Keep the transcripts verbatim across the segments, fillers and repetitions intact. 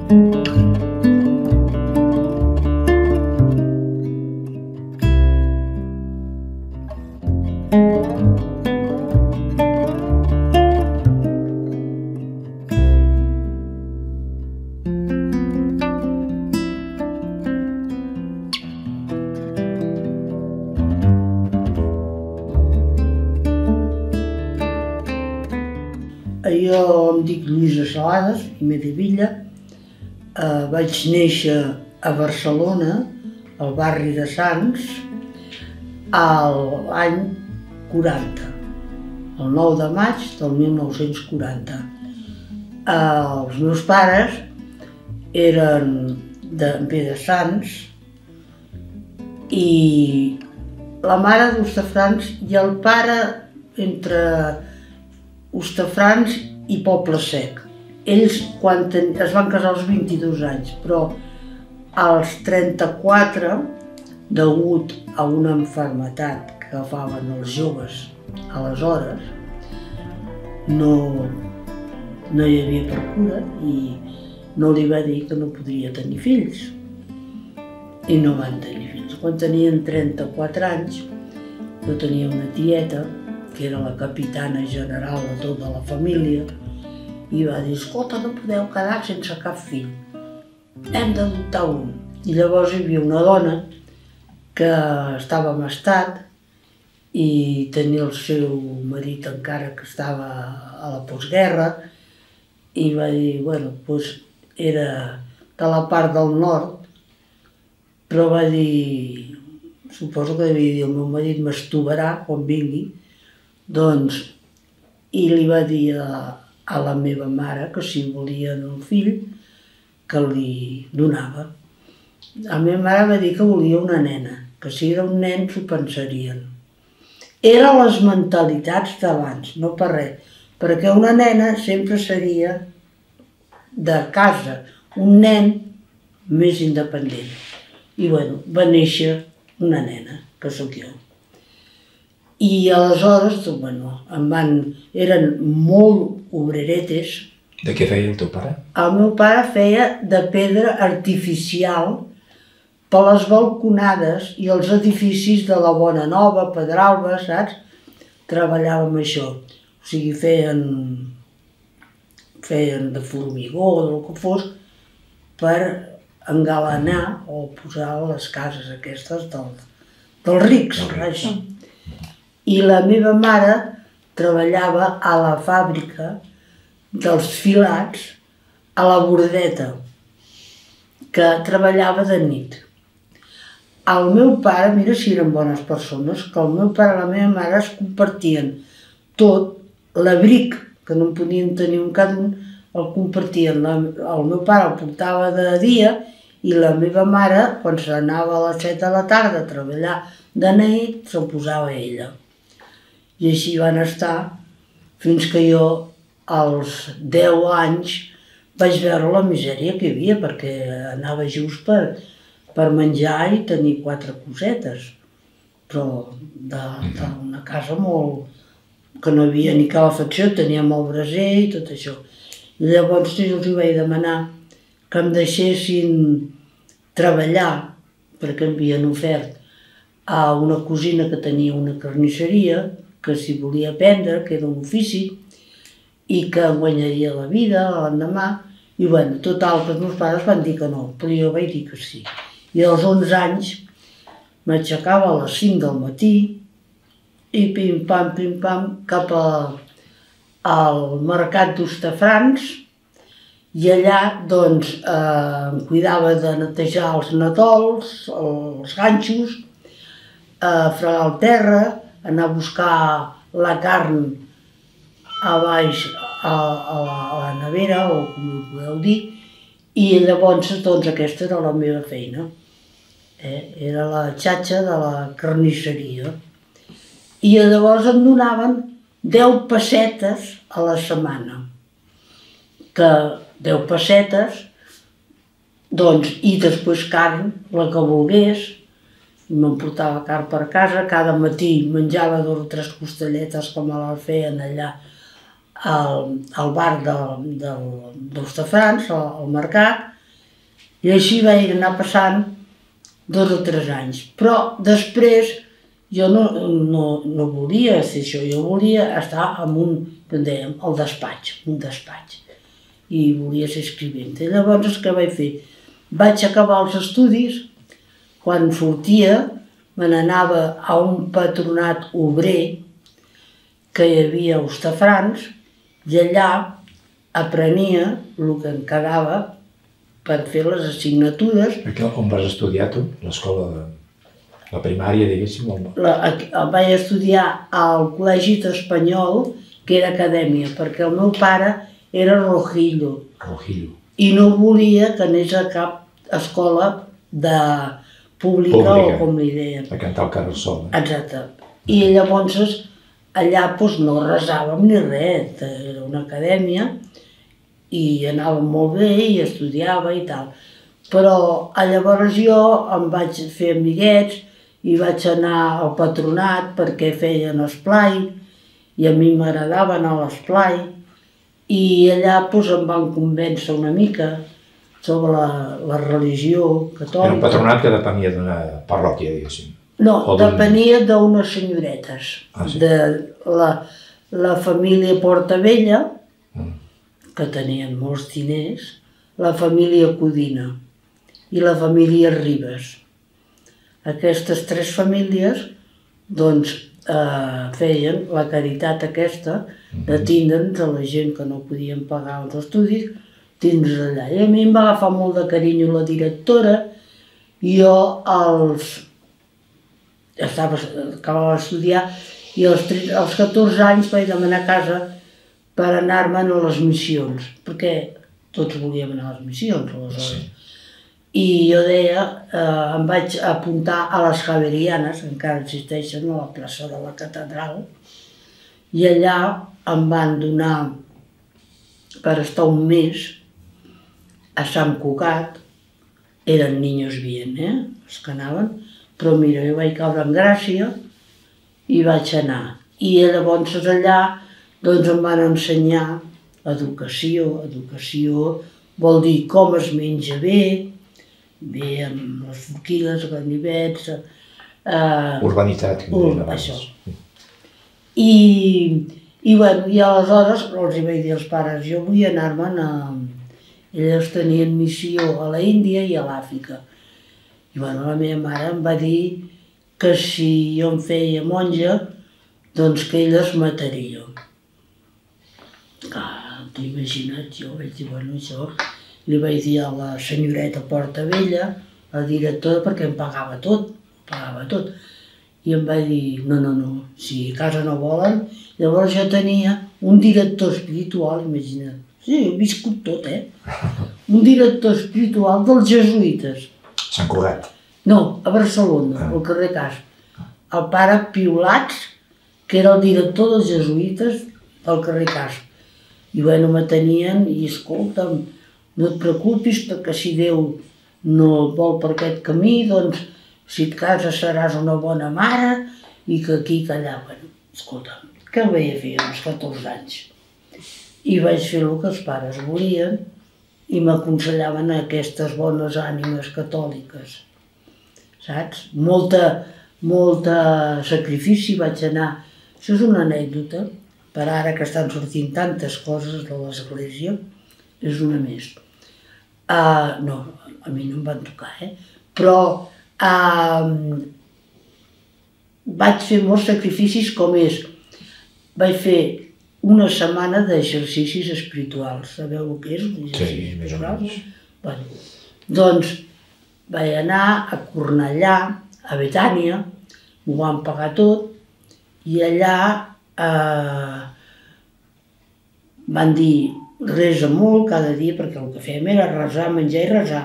Jo em dic Lluïsa Salades i Medevilla, eh, vaig néixer a Barcelona, al barri de Sants, a l'any quaranta, el nou de maig del mil nou-cents quaranta. Eh, els meus pares eren de de Sants i la mare d'Hostafrancs i el pare entre Hostafrancs i Poble Sec. Ells quan ten... es van casar als vint-i-dos anys, però als trenta-quatre, degut a una malaltia que agafaven els joves aleshores, no, no hi havia per cura i no li va dir que no podria tenir fills. I no van tenir fills. Quan tenien trenta-quatre anys, jo tenia una tieta que era la capitana general de tota la família, i va dir: escolta, no podeu quedar sense cap fill, hem d'adoptar un. I llavors hi havia una dona que estava en estat i tenia el seu marit encara que estava a la postguerra, i va dir, bueno, doncs era de la part del nord, però va dir, suposo que devia dir, el meu marit m'estovarà quan vingui, doncs, i li va dir a, a la meva mare que si volien un fill, que li donava. La meva mare va dir que volia una nena, que si era un nen s'ho pensarien. Eren les mentalitats d'abans, no per res, perquè una nena sempre seria de casa, un nen més independent. I bueno, va néixer una nena, que sóc jo. I aleshores, bueno, em van... eren molt obreretes. De què feia el teu pare? El meu pare feia de pedra artificial per les balconades i els edificis de la Bona Nova, Pedralba, saps? Treballava amb això. O sigui, feien... feien de formigó, del que fos, per engalanar o posar les cases aquestes dels, dels rics. Això. I la meva mare treballava a la fàbrica dels filats a la Bordeta, que treballava de nit. El meu pare, mira si eren bones persones, que el meu pare i la meva mare es compartien tot, l'abric, que no en podien tenir un cada un, el compartien. El meu pare el portava de dia i la meva mare, quan s'anava a les set de la tarda a treballar de nit, se'l posava ella. I així van estar fins que jo, als deu anys, vaig veure la misèria que hi havia, perquè anava just per, per menjar i tenir quatre cosetes, però d'una casa molt... que no hi havia ni calefacció, teníem el braser i tot això. I llavors jo els vaig demanar que em deixessin treballar, perquè em havien ofert a una cosina que tenia una carnisseria, que s'hi volia aprendre, que era un ofici, i que guanyaria la vida l'endemà. I bueno, total, que els meus pares van dir que no, però jo vaig dir que sí. I als onze anys m'aixecava a les cinc del matí i pim-pam, pim-pam, cap a, al mercat d'Hostafrancs, i allà, doncs, eh, em cuidava de netejar els natols, els ganxos, eh, fregar el terra, anar a buscar la carn a baix a, a, la, a la nevera, o com ho podeu dir, i llavors doncs aquesta era la meva feina. Eh? Era la xatxa de la carnisseria. I llavors em donaven deu pessetes a la setmana. Que deu pessetes, doncs, i després carn, la que volgués. M'emportava carn per casa, cada matí menjava dues o tres costelletes com me les feien allà al, al bar d'Hostafrancs, al mercat, I així vaig anar passant dos o tres anys. Però després jo no, no, no volia fer això, jo volia estar en un, com dèiem, al despatx, un despatx. I volia ser escrivent. I llavors què vaig fer? Vaig acabar els estudis, quan sortia me n'anava a un patronat obrer que hi havia a Hostafrancs i allà aprenia el que em quedava per fer les assignatures. On vas estudiar tu? L'escola de... la primària, diguéssim? La, vaig estudiar al Col·legi Espanyol, que era acadèmia, perquè el meu pare era Rojillo. Rojillo. I no volia que anés a cap escola de pública, pública. O com li deien. A cantar el carrer sol. Eh? Exacte. I llavors allà doncs, no resàvem ni res, era una acadèmia i anàvem molt bé i estudiava i tal. Però llavors jo em vaig fer amiguets i vaig anar al patronat perquè feien esplai i a mi m'agradava anar a l'esplai i allà doncs, em van convèncer una mica sobre la, la religió catòlica. Era un patronat que depenia d'una parròquia, diguéssim. No, depenia d'unes senyoretes. Ah, sí? De la, la família Portavella, mm. que tenien molts diners, la família Codina i la família Ribes. Aquestes tres famílies doncs, eh, feien la caritat aquesta de tindre'ns a la gent que no podien pagar els estudis, tindre's allà. I a mi em va agafar molt de carinyo la directora i jo els... estava, acabava d'estudiar i als, als catorze anys vaig demanar a casa per anar-me'n a les missions, perquè tots volíem anar a les missions aleshores. Sí. I jo deia, eh, em vaig apuntar a les Javerianes, encara existeixen a la plaça de la Catedral, i allà em van donar per estar un mes a Sant Cugat, eren niños bien, eh, els que anaven, però mira, jo vaig caure en gràcia i vaig anar. I llavors allà doncs em van ensenyar educació, educació vol dir com es menja bé, bé amb les forquilles, ganivets... Eh, Urbanitat, que ur, això. I, i, bueno, i aleshores els hi vaig dir als pares, jo vull anar-me'n a... Elles tenien missió a la Índia i a l'Àfrica. I bueno, la meva mare em va dir que si jo em feia monja, doncs que ella es mataria. Clar, t'ho imagina't, jo vaig dir, bueno, això... Li vaig dir a la senyoreta Portavella, la directora, perquè em pagava tot, pagava tot. I em va dir, no, no, no, si a casa no volen... Llavors jo tenia un director espiritual, imagina't. Sí, he viscut tot, eh? Un director espiritual dels jesuïtes. Sant Cugat. No, a Barcelona, al carrer Casp. El pare Piolats, que era el director dels jesuïtes del carrer Casp. I bueno, me tenien, i escolta'm, no et preocupis, perquè si Déu no et vol per aquest camí, doncs si et cases seràs una bona mare, i que aquí, que allà, bueno, escolta'm, què ho vaig fer als catorze anys? I vaig fer el que els pares volien i m'aconsellaven aquestes bones ànimes catòliques, saps? Molta, molta sacrifici vaig anar. Això és una anècdota, per ara que estan sortint tantes coses de l'església, és una més. Uh, no, a mi no em van tocar, eh? Però uh, vaig fer molts sacrificis com és, vaig fer una setmana d'exercicis espirituals. Sabeu el que és? Sí, més o menys. Bueno, doncs vaig anar a Cornellà, a Betània, m'ho van pagar tot, i allà eh, van dir resa molt cada dia, perquè el que fèiem era resar, menjar i resar.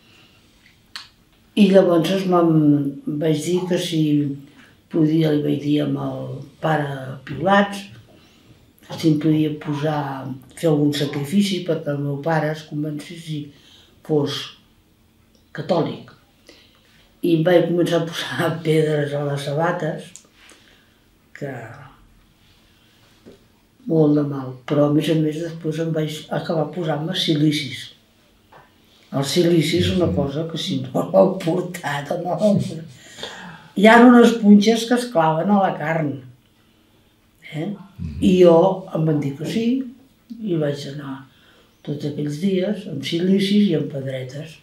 I llavors me'n vaig dir que si podia, li vaig dir amb el pare Piolats, si em podia posar, fer algun sacrifici perquè el meu pare es convencés si fos catòlic. I em vaig començar a posar pedres a les sabates, que molt de mal, però a més a més després em vaig acabar posant-me silicis El silici és una cosa que si no l'heu portat o no l'heu portat... Hi ha unes punxes que es claven a la carn. Eh? I jo em van dir que sí, i vaig anar tots aquells dies amb silicis i amb pedretes.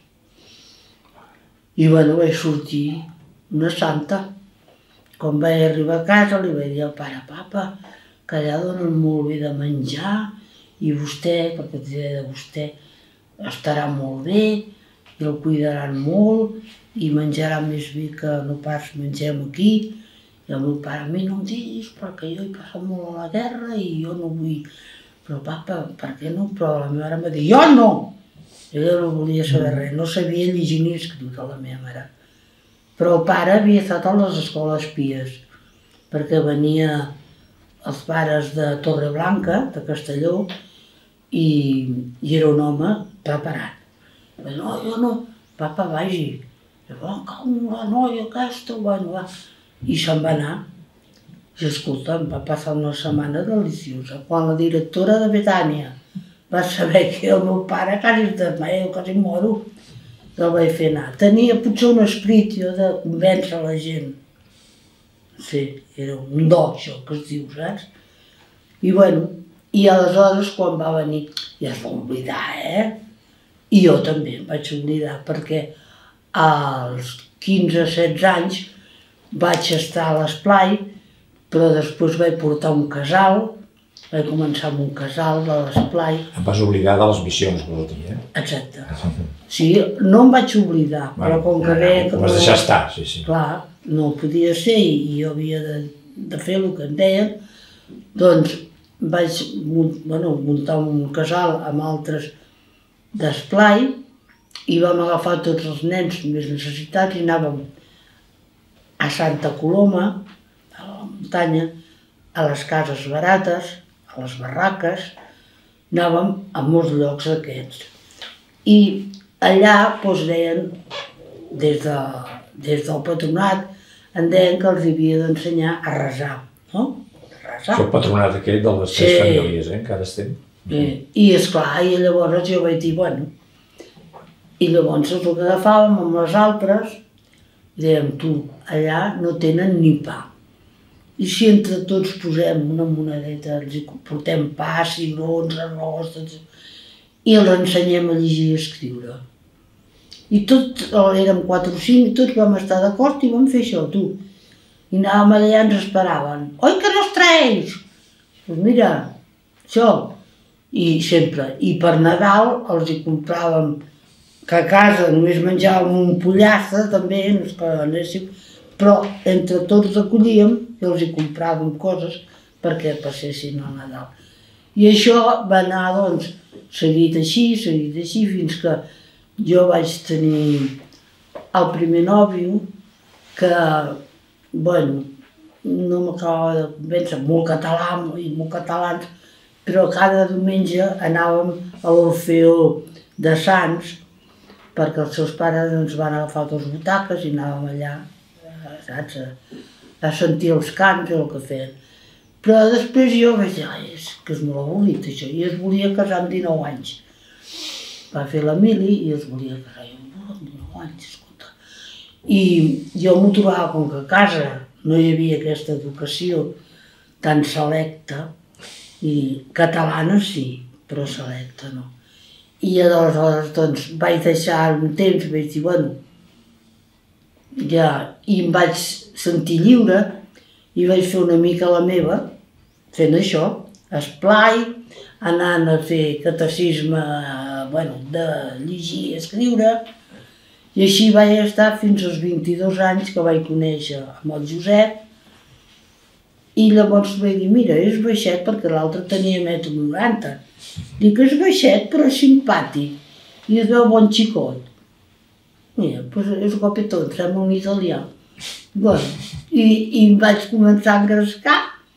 I bueno, vaig sortir una santa. Quan vaig arribar a casa li vaig dir al pare, papa, que allà donen molt bé de menjar i vostè, perquè et diré de vostè, estarà molt bé i el cuidaran molt i menjarà més bé que no pas mengem aquí. I el meu pare, a mi no em diguis perquè jo he passat molt a la guerra i jo no vull... Però papa, per què no? Però la meva mare em va dir, jo no! Ella no volia saber res, no sabia llegir ni escriure la meva mare. Però el pare havia estat a les escoles pies, perquè venia els pares de Torreblanca, de Castelló, i, i era un home preparat. Va dir, no, jo no, papa vagi. I va, com la noia aquesta, bueno, va. I se'n va anar. I escolta, em va passar una setmana deliciosa. Quan la directora de Betània va saber que el meu pare quasi es desmaia, quasi moro, el vaig fer anar. Tenia potser un esperit jo de convèncer la gent. Sí, era un do, això que es diu, saps? I bueno, i aleshores quan va venir, ja es va oblidar, eh? I jo també em vaig oblidar, perquè als quinze setze anys vaig estar a l'esplai, però després vaig portar un casal, vaig començar amb un casal de l'esplai. Em vas oblidar de les missions, vols dir, eh? Exacte. Sí, no em vaig oblidar, però com que veia que... Ho vas deixar estar, sí, sí. Clar, no podia ser i jo havia de, de fer el que em deien, doncs vaig bueno, muntar un casal amb altres d'esplai i vam agafar tots els nens més necessitats i anàvem a Santa Coloma, a la muntanya, a les cases barates, a les barraques, anàvem a molts llocs aquests. I allà doncs, deien, des, de, des del patronat, en deien que els havia d'ensenyar a resar, no? Resar. El patronat aquest de les tres famílies, eh? Encara estem. Sí. I esclar, i llavors jo vaig dir, bueno, i llavors el que agafàvem amb les altres, dèiem, tu, allà no tenen ni pa. I si entre tots posem una monedeta, els portem pa, cigrons, arròs, i els ensenyem a llegir i a escriure. I tots, érem quatre o cinc, i tots vam estar d'acord i vam fer això, tu. I anàvem allà i ens esperaven. Oi que no es traeix? Doncs mira, això. I sempre. I per Nadal els hi compràvem, que a casa només menjàvem un pollastre, també, no és que anéssim, però entre tots recollíem i els hi compràvem coses perquè passessin al Nadal. I això va anar, doncs, seguit així, seguit així, fins que jo vaig tenir el primer nòvio que, bueno, no m'acabava de convèncer, molt català i molt catalans, però cada diumenge anàvem a l'Orfeó de Sants perquè els seus pares ens van agafar dos butaques i anàvem allà, saps, a, a sentir els cants i el que feien. Però després jo vaig dir, ai, és que és molt avorrit això, i es volia casar amb dinou anys. Va fer la mili i es volia casar, i jo, amb dinou anys, escolta. I jo m'ho trobava com que a casa no hi havia aquesta educació tan selecta, i catalana sí, però selecta no. I aleshores doncs vaig deixar un temps, vaig dir, bueno, ja, i em vaig sentir lliure i vaig fer una mica la meva, fent això, esplai, anant a fer catecisme, bueno, de llegir i escriure, i així vaig estar fins als vint-i-dos anys que vaig conèixer amb el Josep, i llavors vaig dir, mira, és baixet perquè l'altre tenia metro noranta. Dic, és baixet però és simpàtic i es veu bon xicot. Mira, doncs és guapetó, em sembla un italià. Bueno, i, i em vaig començar a engrescar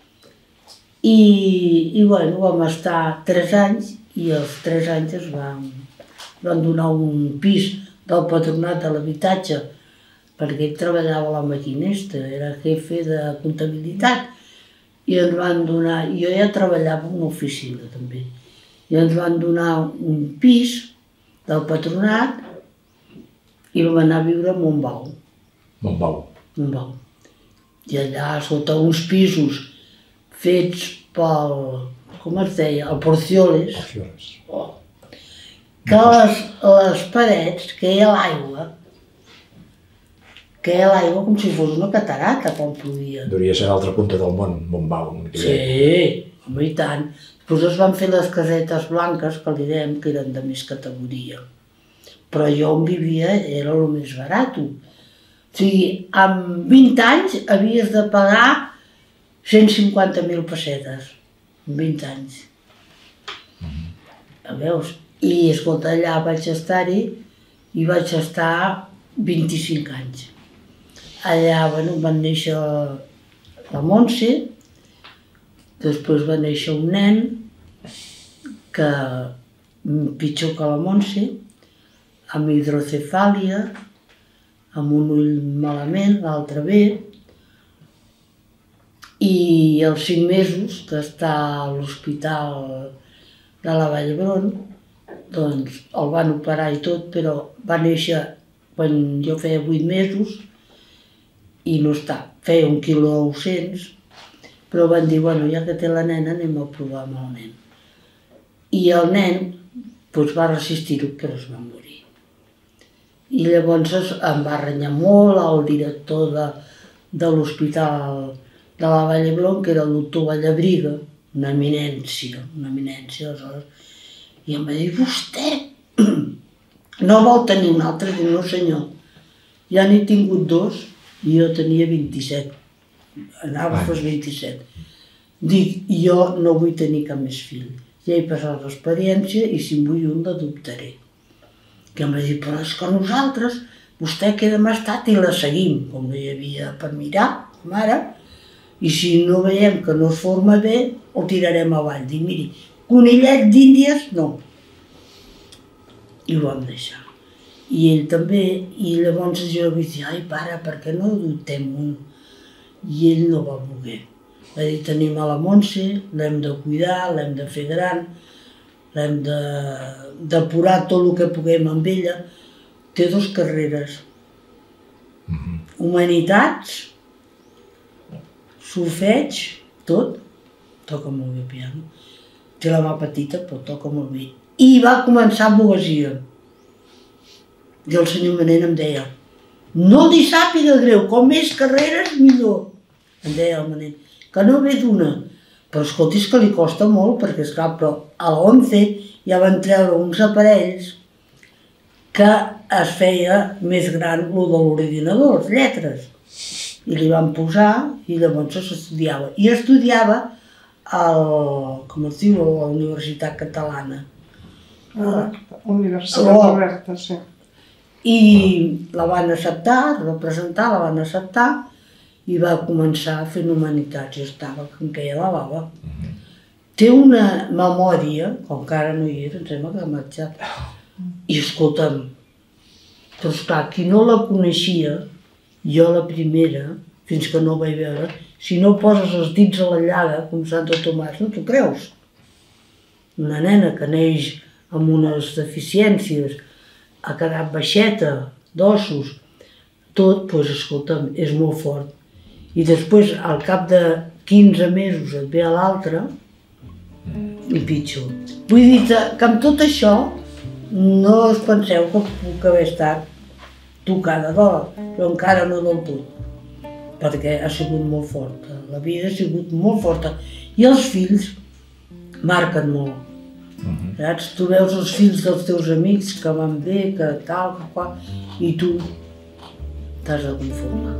i, i bueno, vam estar tres anys i als tres anys es van, van donar un pis del patronat de l'habitatge perquè ell treballava a la maquinista, era jefe de comptabilitat. I ens van donar, jo ja treballava en una oficina també, i ens van donar un pis del patronat i vam anar a viure a Montbau. Montbau. Montbau. I allà, sota uns pisos fets pel, com es deia, el Porcioles, Porcioles. oh, que les, les parets queia l'aigua, queia l'aigua com si fos una catarata quan plovia. Hauria de ser a l'altra punta del món, Montbau. Sí, home, i tant. Després es van fer les casetes blanques, que li dèiem que eren de més categoria. Però jo on vivia era el més barat. O sigui, amb vint anys havies de pagar cent cinquanta mil pessetes. Amb vint anys. Mm-hmm. Veus? I, escolta, allà vaig estar-hi i vaig estar vint-i-cinc anys. Allà, bueno, van néixer la Montse, després va néixer un nen que, pitjor que la Montse, amb hidrocefàlia, amb un ull malament, l'altre bé, i als cinc mesos d'estar a l'hospital de la Vall d'Hebron, doncs el van operar i tot, però va néixer quan jo feia vuit mesos i no està, feia un quilo nou-cents, però van dir, bueno, ja que té la nena, anem a provar amb el nen. I el nen doncs, va resistir-ho, però es va morir. I llavors em va renyar molt el director de, de l'hospital de la Vall d'Hebron, que era el doctor Vallabriga, una eminència, una eminència, aleshores, i em va dir, vostè no vol tenir un altre? Dic, no senyor, ja n'he tingut dos i jo tenia vint-i-set, anava a fer vint-i-set. Dic, jo no vull tenir cap més fill, ja he passat l'experiència i si en vull un l'adoptaré. Que em va dir, però és que nosaltres, vostè queda amb estat i la seguim, com no hi havia per mirar, com ara, i si no veiem que no es forma bé, el tirarem avall. Dic, miri, conillet d'Índies, no. I ho vam deixar. I ell també, i llavors jo vaig dir, ai pare, per què no adoptem un? I ell no va voler. Va dir, tenim a la Montse, l'hem de cuidar, l'hem de fer gran, l'hem de depurar tot el que puguem amb ella. Té dues carreres. Humanitats, solfeig, tot. Toca molt bé piano. Té la mà petita, però toca molt bé. I va començar amb advocacia. I el senyor Manent em deia, no li sàpiga greu, com més carreres millor. Em deia el Manent, que no ve d'una. Però escolti, és que li costa molt, perquè esclar, però a l'once ja van treure uns aparells que es feia més gran el de l'ordinador, les lletres. I li van posar i llavors s'estudiava. I estudiava al, com es diu, a la Universitat Catalana. Ah, Universitat Oberta, sí. I la van acceptar, la va presentar, la van acceptar i va començar fent humanitats i estava com que ja la bava. Té una memòria, com que ara no hi és, em sembla que ha marxat. I escolta'm, però esclar, qui no la coneixia, jo la primera, fins que no ho vaig veure, si no poses els dits a la llaga, com Santo Tomàs, no t'ho creus? Una nena que neix amb unes deficiències, ha quedat baixeta, d'ossos, tot, doncs escolta'm, és molt fort. I després, al cap de quinze mesos et ve a l'altre, i pitjor. Vull dir que amb tot això, no us penseu que puc haver estat tocada d'or, però encara no del tot, perquè ha sigut molt forta. La vida ha sigut molt forta. I els fills marquen molt. Saps? Tu veus els fills dels teus amics que van bé, que tal, que qual, i tu t'has de conformar.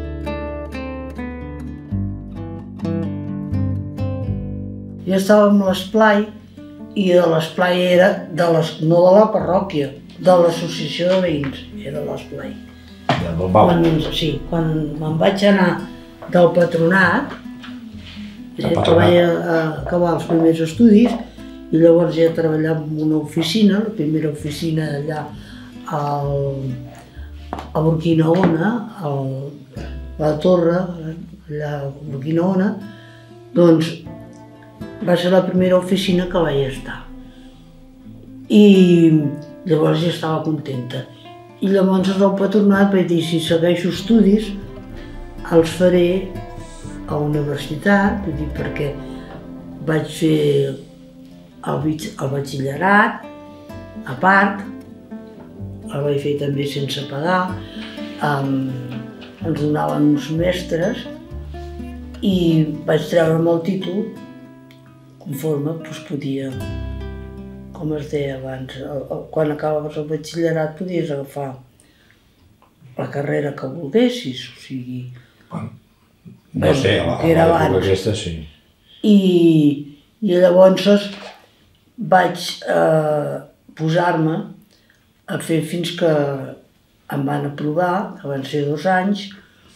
Jo estava amb l'esplai i de l'esplai era, de les, no de la parròquia, de l'associació de veïns, era l'esplai. Quan, sí, quan me'n vaig anar del patronat, eh, que vaig acabar els primers estudis, i llavors ja treballava en una oficina, la primera oficina allà al, a Burquinaona, a la torre, allà a Burquinaona, doncs va ser la primera oficina que vaig estar. I Llavors ja estava contenta. I llavors el patronat vaig dir, si segueixo estudis, els faré a la universitat, vull dir, perquè vaig fer el, el batxillerat, a part, el vaig fer també sense pagar, um, ens donaven uns mestres i vaig treure'm el títol conforme doncs, podia, com es deia abans, el, el, quan acabaves el batxillerat podies agafar la carrera que volguessis, o sigui... Bueno, no sé, a l'època aquesta sí. I, i llavors vaig eh, posar-me a fer fins que em van aprovar, que van ser dos anys,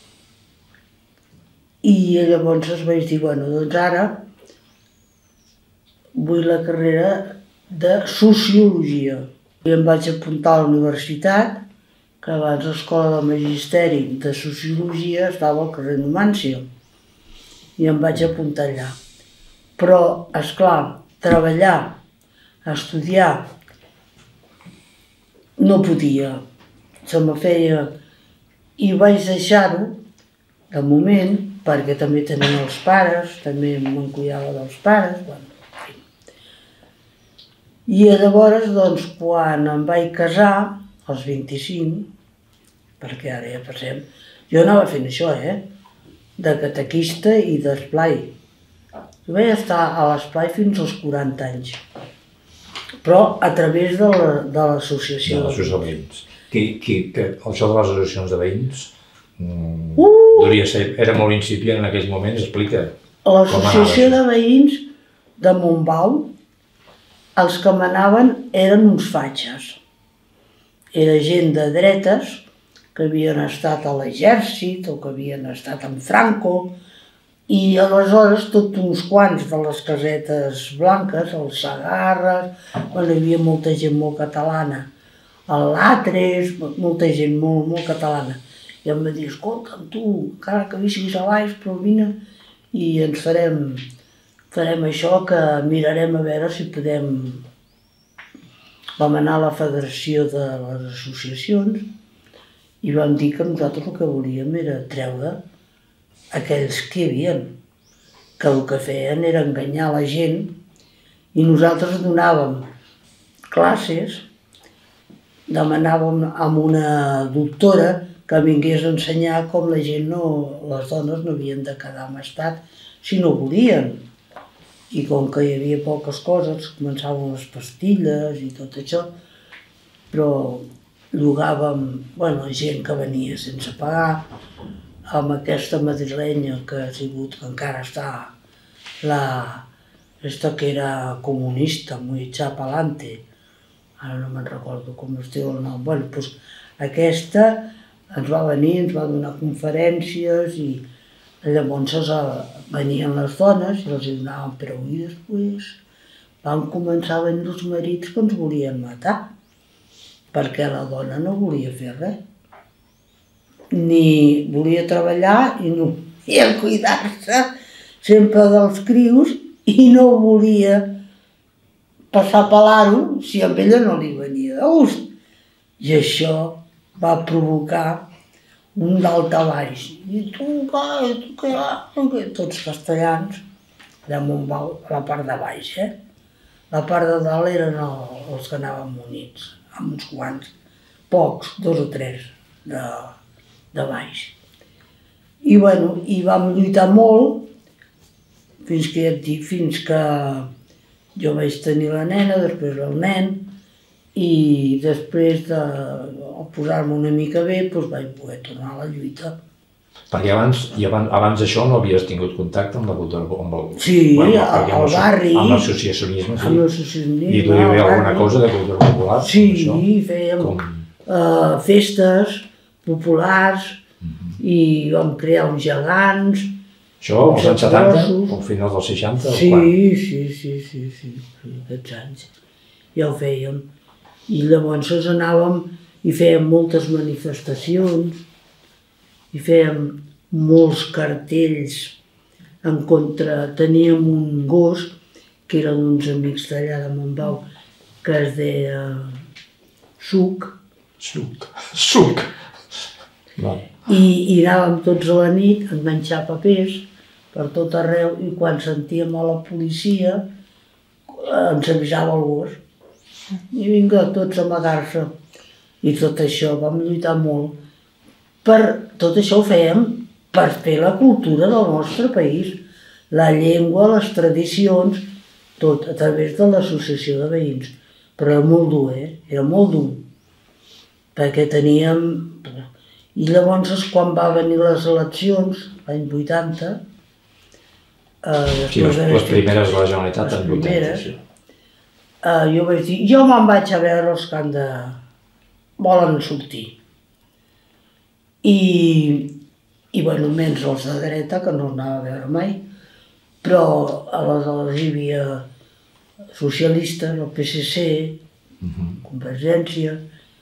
i llavors vaig dir, bueno, doncs ara vull la carrera de Sociologia. I em vaig apuntar a la universitat, que abans l'escola del Magisteri de Sociologia estava al carrer Numància, i em vaig apuntar allà. Però, esclar, treballar, estudiar, no podia, se me feia... I vaig deixar-ho, de moment, perquè també tenia els pares, també me'n cuidava dels pares, bueno, en fi. I llavors, doncs, quan em vaig casar, als vint-i-cinc, perquè ara ja passem, jo anava fent això, eh? De catequista i d'esplai. Jo vaig estar a l'esplai fins als quaranta anys, però a través de l'associació. De l'associació de veïns. Qui, qui, que això de les associacions de veïns mm, uh! devia ser, era molt incipient en aquells moments, explica. L'associació de veïns de Montbau, els que manaven eren uns fatxes. Era gent de dretes que havien estat a l'exèrcit o que havien estat amb Franco, i aleshores tots uns quants de les casetes blanques, els Sagarres, quan hi havia molta gent molt catalana, el Latres, molta gent molt, molt catalana. I em va dir, escolta'm tu, encara que visquis a baix, però vine i ens farem, farem això, que mirarem a veure si podem... Vam anar a la Federació de les Associacions i vam dir que nosaltres el que volíem era treure aquells que hi havia, que el que feien era enganyar la gent, i nosaltres donàvem classes, demanàvem a una doctora que vingués a ensenyar com la gent no, les dones no havien de quedar en estat si no volien. I com que hi havia poques coses, començaven les pastilles i tot això, però llogàvem, bueno, gent que venia sense pagar, amb aquesta madrilenya que ha sigut, que encara està, la, aquesta que era comunista, muy echada pa'lante, ara no me'n recordo com es diu el nom, bueno, doncs aquesta ens va venir, ens va donar conferències i llavors venien les dones i els donaven preu i després van començar a venir els marits que ens volien matar, perquè la dona no volia fer res, ni volia treballar i no volia cuidar-se sempre dels crios i no volia passar per l'aro si amb ella no li venia de gust. I això va provocar un daltabaix. I tu què, i tu què, tots castellans, de Montbau, la part de baix, eh? La part de dalt eren els que anaven munits, amb uns quants, pocs, dos o tres, de, de baix. I bueno, i vam lluitar molt, fins que ja et dic, fins que jo vaig tenir la nena, després el nen, i després de posar-me una mica bé, doncs vaig poder tornar a la lluita. Perquè abans, i abans, abans d'això no havies tingut contacte amb la cultura, amb el... Sí, bueno, al, al barri. Amb l'associacionisme, sí. Amb l'associacionisme. I tu hi havia alguna cosa de cultura popular? Sí, fèiem Com... uh, festes populars, uh-huh. I vam crear uns gegants. Això als anys setanta, al final dels seixanta? Sí, o sí, sí, sí, sí, aquests anys. Ja ho fèiem. I llavors anàvem i fèiem moltes manifestacions, i fèiem molts cartells en contra. Teníem un gos, que era d'uns amics d'allà de Montbau, que es deia suc. Suc. Suc. Va. I, i anàvem tots a la nit a enganxar papers per tot arreu i quan sentíem a la policia ens avisava el gos. I vinga tots a amagar-se. I tot això vam lluitar molt. Per tot això ho fèiem per fer la cultura del nostre país, la llengua, les tradicions, tot a través de l'associació de veïns. Però era molt dur, eh? Era molt dur. Perquè teníem... I llavors, quan va venir les eleccions, l'any vuitanta... Eh, sí, les, les primeres de la Generalitat en vuitanta, sí. Eh, jo vaig dir, jo me'n vaig a veure els que han de... volen sortir. I, i bueno, menys els de dreta, que no els anava a veure mai, però aleshores hi havia socialistes, el P S C, uh-huh. Convergència,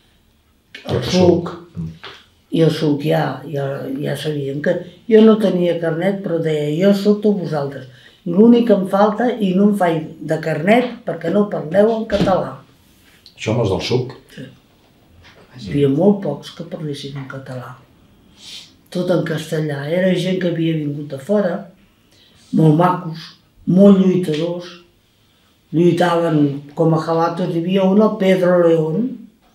el suc, i el suc ja, ja, ja sabien que jo no tenia carnet, però deia, jo soc tots vosaltres. I l'únic que em falta, i no em faig de carnet, perquè no parleu en català. Això amb els del suc? Sí. Hi havia molt pocs que parlessin en català. Tot en castellà. Era gent que havia vingut de fora, molt macos, molt lluitadors. Lluitaven com a jabatos. Hi havia un, el Pedro León,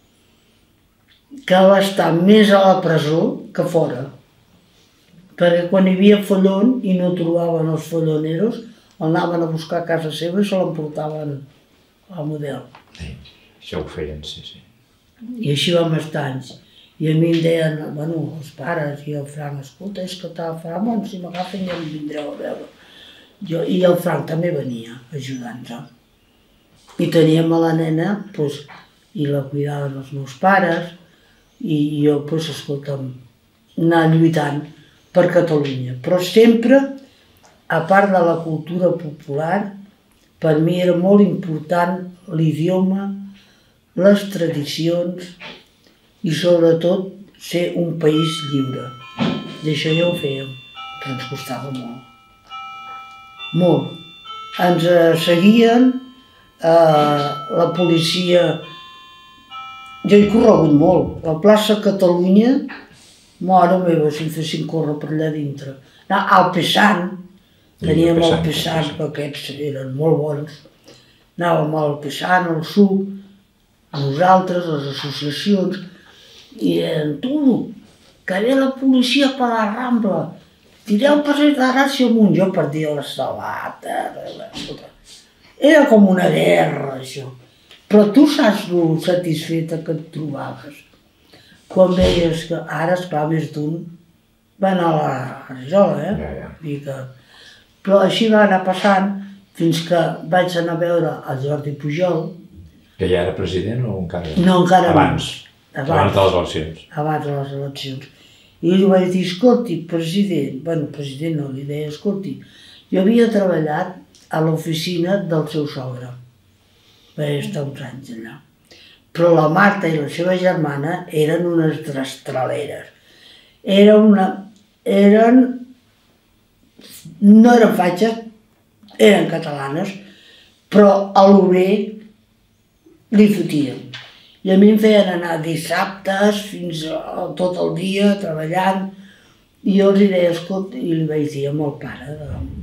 que va estar més a la presó que fora. Perquè quan hi havia follon i no trobaven els folloneros, el anaven a buscar a casa seva i se l'emportaven al model. Sí, això ho feien, sí, sí. I així vam estar anys. I a mi em deien, bueno, els pares i el Frank, escolta, és que t'ha Frank, bueno, si m'agafen ja em vindreu a veure. Jo, I el Frank també venia ajudant-nos. I teníem a la nena, doncs, i la cuidaven els meus pares, i jo, doncs, escolta'm, anar lluitant per Catalunya. Però sempre, a part de la cultura popular, per mi era molt important l'idioma, les tradicions i sobretot ser un país lliure. I això ja ho fèiem, però ens costava molt. Molt. Ens seguien, eh, la policia... Jo he corregut molt. La plaça Catalunya, mare meva, si em fessin córrer per allà dintre. Al Pesant, teníem el Pesant, que aquests eren molt bons. Anàvem al Pesant, al suc, nosaltres, les associacions, i deien, tu, que ve la policia per la Rambla, tireu passeig de Gràcia amunt, jo perdia les sabates. Era com una guerra, això. Però tu saps lo satisfeta que et trobaves. Quan veies que ara, esclar, més d'un va anar a la rajola, eh? Ja, ja. I que... Però així va anar passant fins que vaig anar a veure el Jordi Pujol. Que ja era president o encara? No, encara abans. Abans. Abans de les eleccions. Abans de les eleccions. I li vaig dir, escolti, president, bueno, president no, li deia, escolti, jo havia treballat a l'oficina del seu sogre. Vaig estar uns anys allà. Però la Marta i la seva germana eren unes destraleres. Era una... eren... no eren fatxes, eren catalanes, però a l'obrer li fotien. I a mi em feien anar dissabtes fins a tot el dia treballant, i jo els deia, escolta, i li vaig dir amb el pare,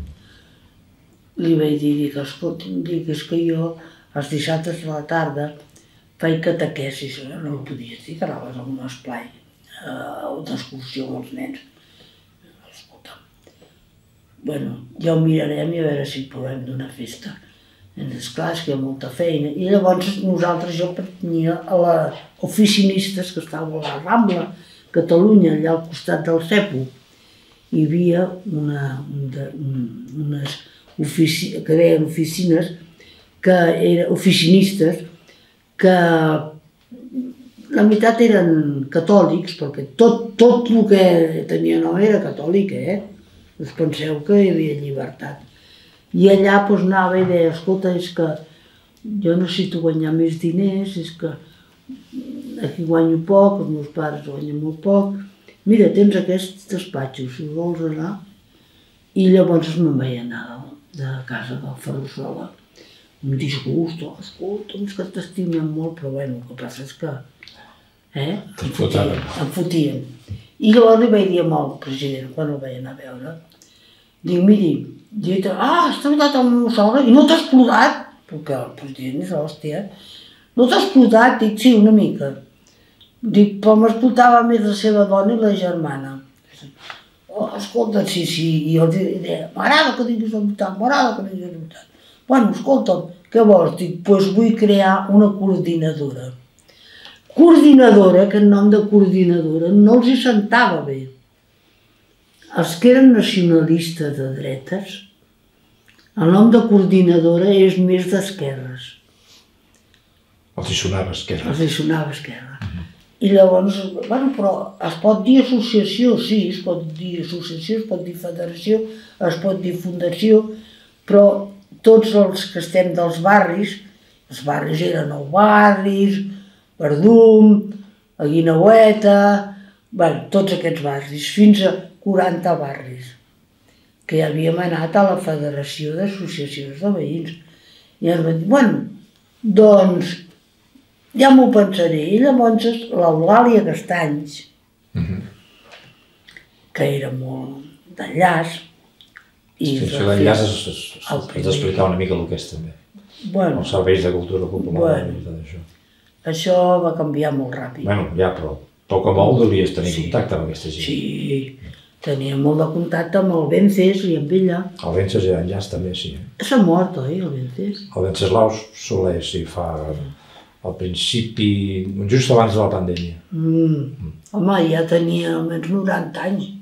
li vaig dir, dic, escolta, dic, és que jo els dissabtes a la tarda faig catequesis, no ho podies dir, que anaves a un esplai, a una excursió amb els nens. Escolta, bueno, ja ho mirarem i a veure si podem donar festa. És clar, és que hi ha molta feina. I llavors nosaltres, jo pertanyia a les oficinistes que estaven a la Rambla, Catalunya, allà al costat del Cepo. Hi havia una, una, unes ofici, que deien oficines, que eren oficinistes, que la meitat eren catòlics, perquè tot, tot el que tenia no era catòlic, eh? Us penseu que hi havia llibertat. I allà doncs, anava i deia, escolta, és que jo necessito guanyar més diners, és que aquí guanyo poc, els meus pares guanyen molt poc, mira, tens aquests despatxos, si vols anar. I llavors me'n vaig anar de casa del Ferrusola. un disgust, oh, escolta, és que t'estimem molt, però bueno, el que passa és que... Eh? Em fotien, em fotien. I llavors li vaig dir al president, quan el vaig anar a veure, dic, miri, dic, ah, has treballat amb el meu sogre i no t'ha explotat? Perquè el president és l'hòstia. No t'ha explotat? Dic, sí, una mica. Dic, però m'explotava més la seva dona i la germana. Oh, escolta, sí, sí, i jo deia, m'agrada que diguis la veritat, m'agrada que diguis la veritat. Bueno, escolta'm, què vols? Dic, doncs vull crear una coordinadora. Coordinadora, aquest nom de coordinadora, no els hi sentava bé. Els que eren nacionalistes de dretes, el nom de coordinadora és més d'esquerres. Els hi sonava esquerra. Els hi sonava esquerra. I llavors, bueno, però es pot dir associació, sí, es pot dir associació, es pot dir federació, es pot dir fundació, però tots els que estem dels barris, els barris eren Nou Barris, Verdum, a Guineueta, bueno, tots aquests barris, fins a quaranta barris, que ja havíem anat a la Federació d'Associacions de Veïns. I ens van dir, bueno, doncs ja m'ho pensaré. I llavors l'Eulàlia Castanys, que era molt d'enllaç, I això d'enllaç has d'explicar una mica el que és també. Els serveis de cultura popular i tot això. Això va canviar molt ràpid. Bueno, ja, però poc o molt devies tenir contacte amb aquesta gent. Sí, tenia molt de contacte amb el Vences i amb ella. El Vences i l'enllaç també, sí. S'ha mort, oi, el Vences? El Venceslau Soler, sí, fa al principi, just abans de la pandèmia. Home, ja tenia almenys noranta anys.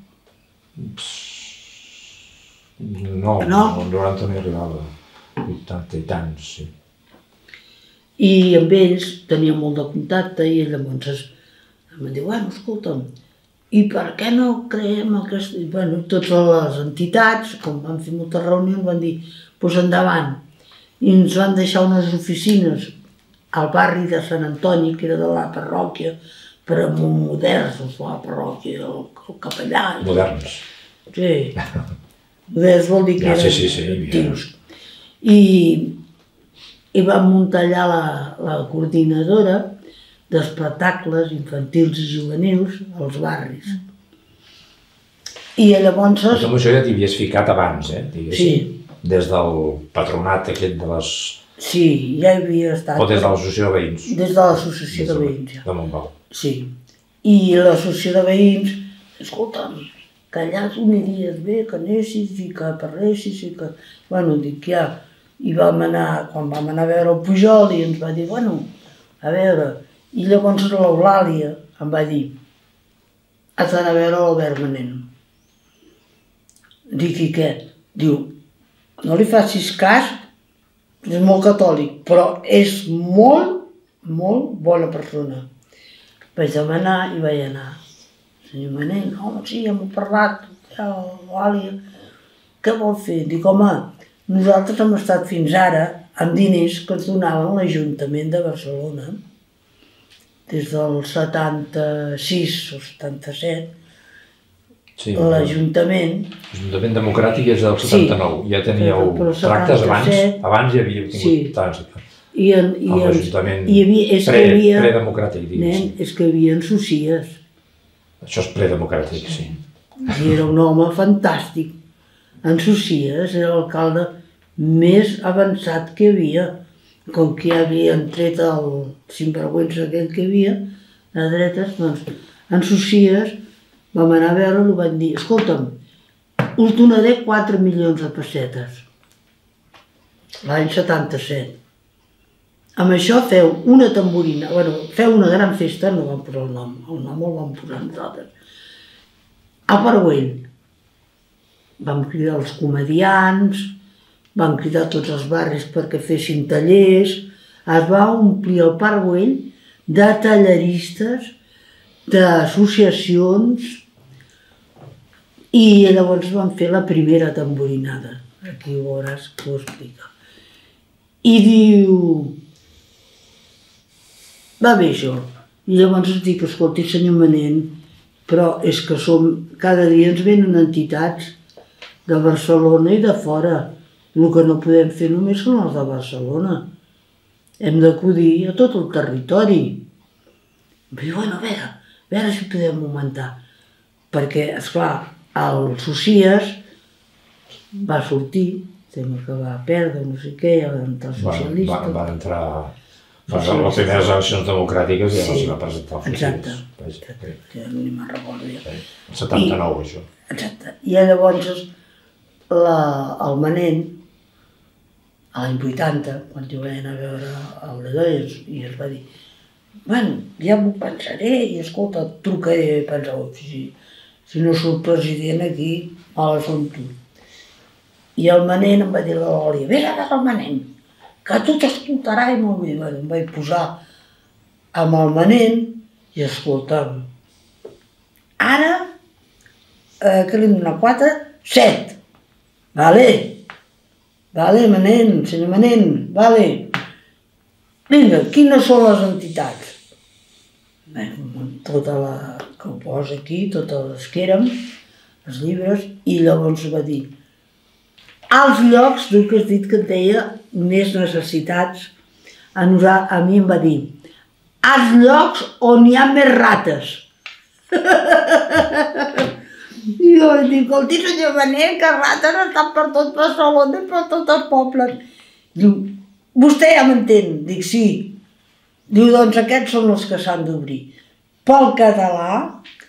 No, el noranta no hi arribava, vuitanta i tants, sí. I amb ells tenia molt de contacte i llavors em va dir, bueno, escolta'm, i per què no creem aquest... Bueno, totes les entitats, com van fer moltes reunions, van dir, doncs endavant. I ens van deixar unes oficines al barri de Sant Antoni, que era de la parròquia, però moderns, la parròquia, el capellà... Moderns. Sí. Moderns vol dir que eren actius. I vam muntar allà la coordinadora d'espectacles infantils i juvenils als barris. I llavors... Però amb això ja t'hi havies ficat abans, eh? Sí. Des del patronat aquest de les... Sí, ja hi havia estat. O des de l'associació de veïns? Des de l'associació de veïns, ja. De Montbau. Sí. I l'associació de veïns, escolta'm, que allà t'ho aniries bé, que anessis i que parlessis i que... Bueno, dic ja, i vam anar, quan vam anar a veure el Pujol i ens va dir, bueno, a veure, i llavors l'Eulàlia em va dir, has d'anar a veure l'Albert Manent. Dic, i què? Diu, no li facis cas, és molt catòlic, però és molt, molt bona persona. Vaig demanar i vaig anar. Senyor Manent, home, sí, hem parlat, l'Eulàlia, què vol fer? Dic, home, nosaltres hem estat fins ara amb diners que ens donaven l'Ajuntament de Barcelona, des del setanta-sis o setanta-set, l'Ajuntament... L'Ajuntament Democràtic és del setanta-nou, ja teníeu tractes abans, abans hi havíeu tingut tractes. Amb l'Ajuntament predemocràtic, diguéssim. És que hi havia socies. Això és predemocràtic, sí. I era un home fantàstic. En Socies era l'alcalde més avançat que hi havia, com que ja havien tret el sinvergüenza aquell que hi havia, de dretes, doncs, en Socies vam anar a veure-lo i van dir, escolta'm, us donaré quatre milions de pessetes, l'any setanta-set. Amb això feu una tamborina, bueno, feu una gran festa, no vam posar el nom, el nom el vam posar nosaltres, a Parguell. Vam cridar els comediants, vam cridar tots els barris perquè fessin tallers, es va omplir el Parguell de talleristes, d'associacions, i llavors vam fer la primera tamborinada. Aquí ho veuràs que ho explica. I diu, va bé això. I llavors es dic, escolti, senyor Manent, però és que som, cada dia ens venen entitats de Barcelona i de fora. El que no podem fer només són els de Barcelona. Hem d'acudir a tot el territori. Però, bueno, a veure, a veure si podem augmentar. Perquè, esclar, el Socias va sortir, sembla que va perdre, no sé què, ja va entrar el socialista. Va entrar... Les primeres eleccions democràtiques ja no s'hi va presentar el Socias. Exacte, que no ni me'n recordo jo. El setanta-nou, això. Exacte. I llavors el Manent, a l'any vuitanta, quan jo vaig anar a veure el Ledoyes, i es va dir, bueno, ja m'ho pensaré, i escolta, trucaré, i pensava, si no surt president aquí, mala som tu. I el Manent em va dir a l'Òlia, vés a veure el Manent, que tu t'escoltarà i molt bé. Bueno, em vaig posar amb el Manent i escolta'm. Ara, eh, que li hem donat quatre? Set. Vale. Vale, Manent, senyor Manent, vale. Vinga, quines són les entitats? Bé, tota la que ho posa aquí, totes les que érem, els llibres, i llavors va dir als llocs, tu que has dit que et deia més necessitats, a, nosaltres, a mi em va dir als llocs on hi ha més rates. I jo vaig dir, escolti, senyor Manent, que rates estan per tot Barcelona i per tots els pobles. Diu, vostè ja m'entén? Dic, sí. Diu, doncs aquests són els que s'han d'obrir. Pel català,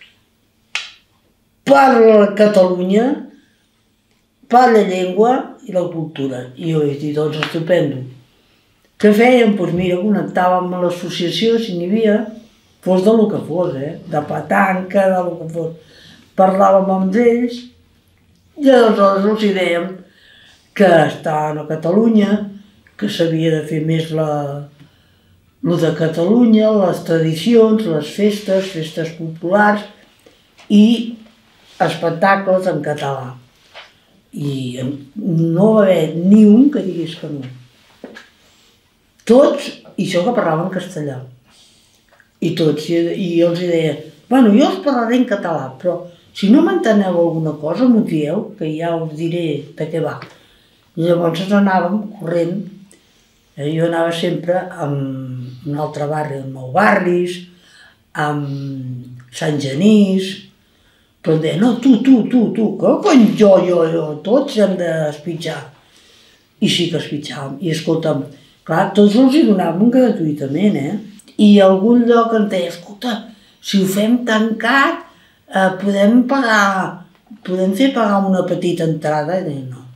per Catalunya, per la llengua i la cultura. I jo vaig dir, doncs estupendo. Què fèiem? Doncs mira, connectàvem a l'associació, si n'hi havia, fos de lo que fos, eh? De petanca, de lo que fos. Parlàvem amb ells i aleshores els hi dèiem que estaven a Catalunya, que s'havia de fer més la... lo de Catalunya, les tradicions, les festes, festes populars i espectacles en català. I no va haver ni un que digués que no. Tots, i això que parlaven castellà. I tots, i jo els deia, bueno, jo els parlaré en català, però si no m'enteneu alguna cosa, m'ho dieu, que ja us diré de què va. I llavors ens anàvem corrent. Jo anava sempre amb un altre barri, amb Nou Barris, amb Sant Genís, però em deia, no, tu, tu, tu, tu, que cony, jo, jo, jo, tots hem d'espitjar. I sí que espitjàvem. I escolta'm, clar, tots els hi donàvem gratuïtament, eh? I a algun lloc em deia, escolta, si ho fem tancat, eh, podem pagar, podem fer pagar una petita entrada? I deia, no.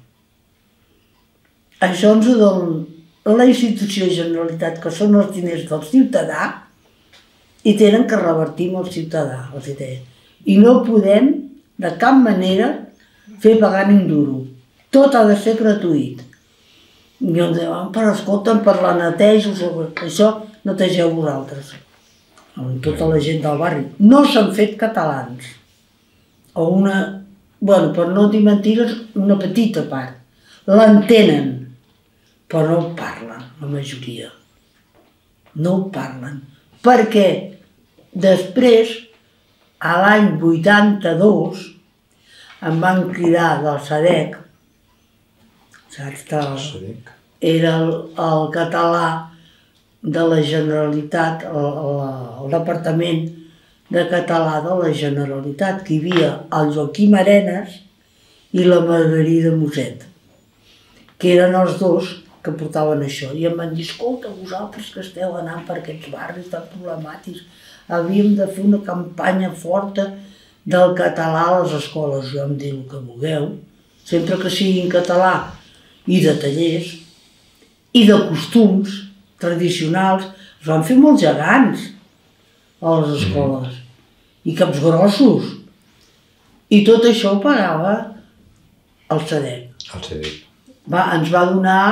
Això ens ho dona la institució Generalitat, que són els diners del ciutadà, i tenen que revertir amb el ciutadà, els hi deia. I no podem, de cap manera, fer pagar ni un duro. Tot ha de ser gratuït. I ens diuen, però escolta'm, per la neteja, això netegeu vosaltres. Amb tota la gent del barri. No s'han fet catalans. O una, bueno, per no dir mentires, una petita part. L'entenen, però no ho parlen, la majoria. No ho parlen. Perquè després, a l'any vuitanta-dos, em van cridar del SADEC, saps que era el, el català de la Generalitat, el, el, el Departament de Català de la Generalitat, que hi havia el Joaquim Arenas i la Margarida Moset, que eren els dos que portaven això. I em van dir, escolta, vosaltres que esteu anant per aquests barris tan problemàtics, havíem de fer una campanya forta del català a les escoles. Jo em dic el que vulgueu, sempre que sigui en català, i de tallers, i de costums tradicionals. Es van fer molts gegants a les escoles, i caps grossos. I tot això ho pagava el SADEC. El SADEC. Va, ens va donar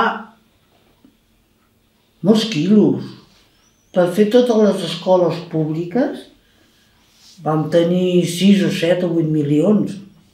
molts quilos. Per fer totes les escoles públiques vam tenir sis o set o vuit milions.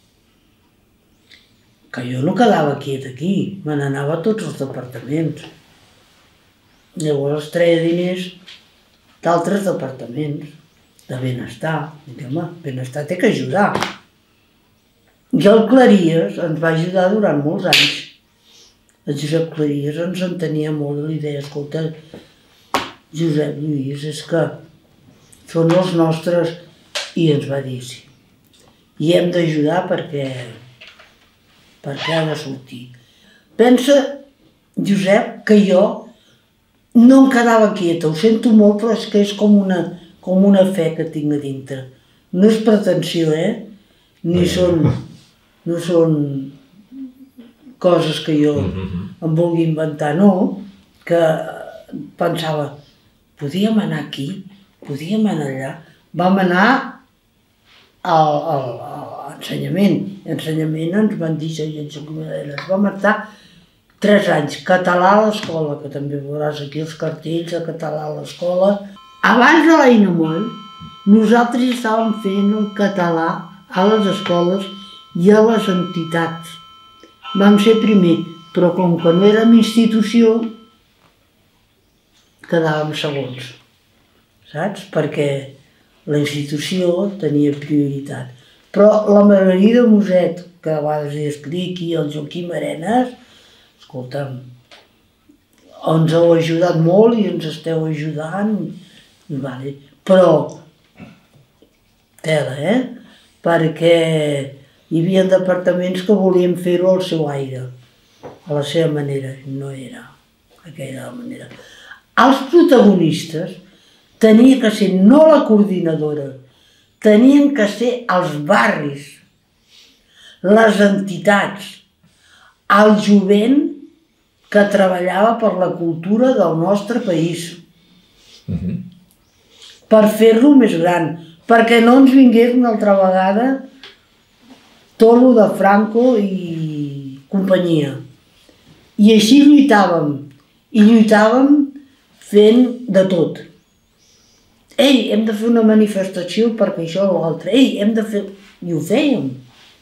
Que jo no quedava quiet aquí, me n'anava a tots els departaments. Llavors es treia diners d'altres departaments, de benestar. I home, benestar té que ajudar. I el Claries ens va ajudar durant molts anys. el Josep Claries ens entenia molt i li deia, escolta, Josep Lluís, és que són els nostres, i ens va dir sí. I hem d'ajudar perquè, perquè ha de sortir. Pensa, Josep, que jo no em quedava quieta, ho sento molt, però és que és com una, com una fe que tinc a dintre. No és pretensió, eh? Ni són, no són coses que jo em vulgui inventar, no, que pensava, podíem anar aquí, podíem anar allà. Vam anar al, al, a ensenyament. A ensenyament ens van dir, ens vam estar tres anys, català a l'escola, que també veuràs aquí els cartells de català a l'escola. Abans de l'Eina Moll, nosaltres estàvem fent el català a les escoles i a les entitats. Vam ser primer, però com que no érem institució, quedàvem segons, saps? Perquè la institució tenia prioritat. Però la Margarida Moset, que a vegades hi escric, i el Joaquim Arenas, escolta'm, ens heu ajudat molt i ens esteu ajudant, vale. Però, tela, eh? Perquè hi havia departaments que volien fer-ho al seu aire, a la seva manera, no era aquella manera. Els protagonistes tenien que ser no la coordinadora, tenien que ser els barris, les entitats, el jovent que treballava per la cultura del nostre país, per fer-lo més gran, perquè no ens vingués una altra vegada tot lo de Franco i companyia. I així lluitàvem, i lluitàvem fent de tot. Ei, hem de fer una manifestació perquè això o l'altre. Ei, hem de fer... I ho fèiem.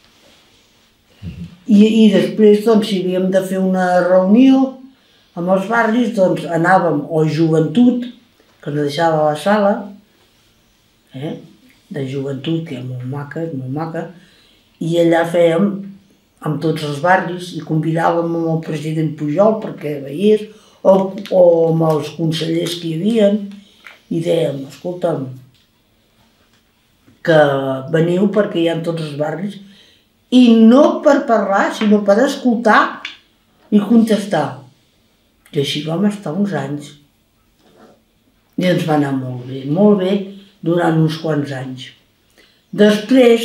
I, i després, doncs, si havíem de fer una reunió amb els barris, doncs anàvem, o joventut, que ens deixava a la sala, eh? de joventut, que és molt maca, és molt maca, i allà fèiem amb tots els barris i convidàvem amb el president Pujol perquè veiés, o, o amb els consellers que hi havia, i dèiem, escolta'm, que veniu perquè hi ha tots els barris, i no per parlar, sinó per escoltar i contestar. I així vam estar uns anys. I ens va anar molt bé, molt bé, durant uns quants anys. Després,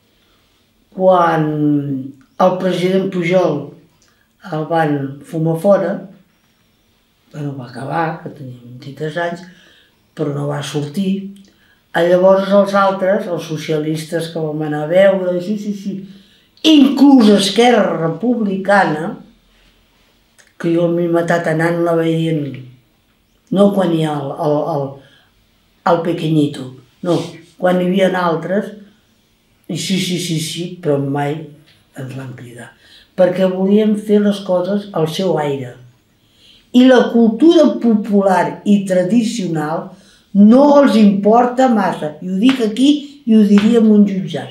quan el president Pujol el van fumar fora, bueno, va acabar, que tenia vint-i-tres anys, però no va sortir. Llavors els altres, els socialistes que vam anar a veure, sí, sí, sí, inclús Esquerra Republicana, que jo m'he matat anant-la veient, no quan hi ha el, el, el, el pequeñito, no, quan hi havia altres, i sí, sí, sí, sí, però mai ens van cridar, perquè volíem fer les coses al seu aire. I la cultura popular i tradicional no els importa massa, i ho dic aquí i ho diria en un jutjat.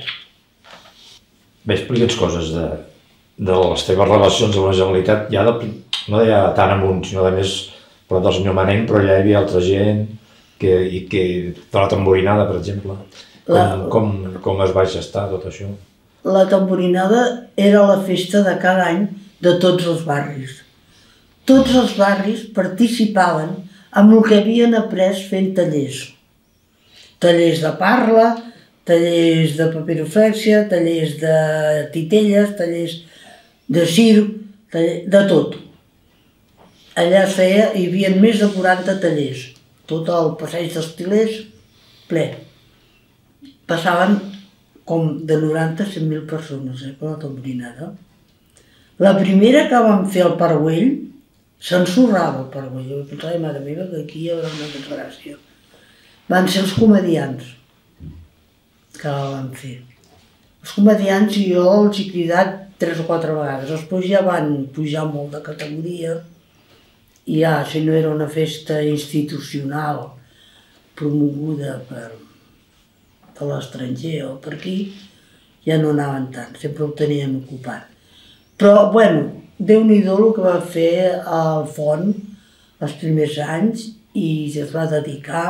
Bé, explica'ns coses de, de les teves relacions amb la Generalitat, ja de, no ja tant amb un, sinó de més prop del senyor Manent, però ja hi havia altra gent que, i que de la tamborinada, per exemple. Com, la, com, com es va gestar tot això? La tamborinada era la festa de cada any de tots els barris. Tots els barris participaven amb el que havien après fent tallers. Tallers de parla, tallers de papiroflèxia, tallers de titelles, tallers de circ, taller, de tot. Allà es feia, hi havia més de quaranta tallers. Tot el passeig dels Til·lers ple. Passaven com de noranta a cent mil persones, eh, per la tamborinada. La primera que vam fer al Parguell, s'ensorrava el Parguell. Jo pensava, mare meva, que aquí hi haurà una desgràcia. Van ser els comediants que la van fer. Els comediants i jo els he cridat tres o quatre vegades. Després ja van pujar molt de categoria i ja, si no era una festa institucional promoguda per, per l'estranger o per aquí, ja no anaven tant, sempre ho tenien ocupat. Però, bueno, Déu-n'hi-do el que va fer al Font els primers anys i es va dedicar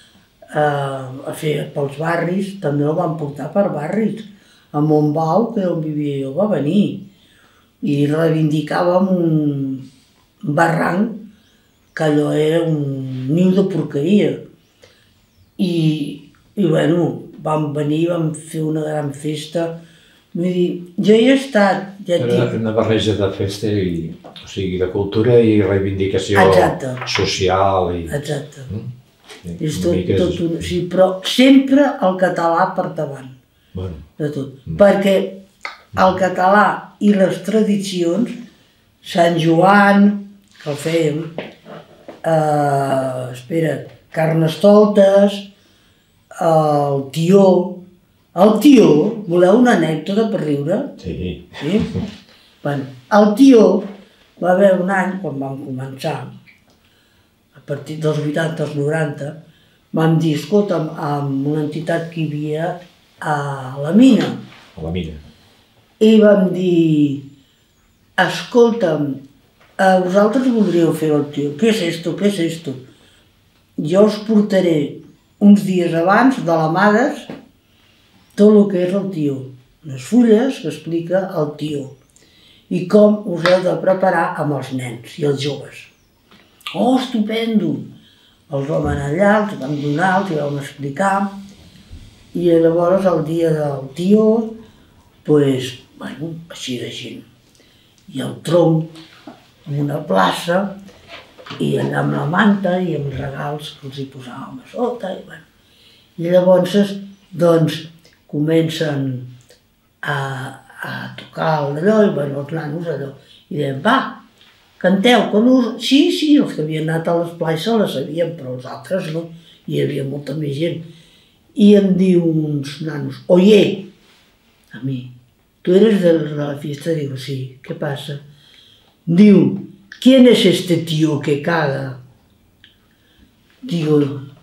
a fer pels barris, també el van portar per barris. A Montbau, que on vivia jo, va venir i reivindicàvem un barranc que allò era un niu de porqueria. I, i bueno, vam venir, vam fer una gran festa. Vull dir, jo hi he estat... Ja era una barreja de festa i, o sigui, de cultura i reivindicació Exacte. social i... Exacte. Mm? Sí, és tot, tot un... Sí, però sempre el català per davant. Bueno. De tot. Mm. Perquè el català i les tradicions, Sant Joan, que el fèiem, eh, espera, Carnestoltes, el tió, el tió, voleu una anècdota per riure? Sí. Sí? Bueno, el tió va haver un any, quan vam començar, a partir dels vuitanta als noranta, vam dir, escolta'm, amb una entitat que hi havia a la mina. A la mina. I vam dir, escolta'm, eh, vosaltres voldríeu fer el tió, què és esto, què és esto? Jo us portaré uns dies abans de l'amades tot el que és el tió, unes fulles que explica el tió i com us heu de preparar amb els nens i els joves. Oh, estupendo! Els vam anar allà, els vam donar, els vam explicar i llavors el dia del tió, pues, bueno, així de gent. I el tronc, en una plaça, i allà amb la manta i amb regals que els hi posàvem a sota. I, bueno. I llavors, doncs, comencen a, a tocar allò, i bueno, els nanos allò, i deien, va, canteu, que no... Sí, sí, els que havien anat a l'esplai se la sabien, però els altres no, hi havia molta més gent. I em diu uns nanos, oye, a mi, tu eres de la fiesta? Digo, sí, ¿qué pasa? Diu, ¿quién es este tío que caga? Digo,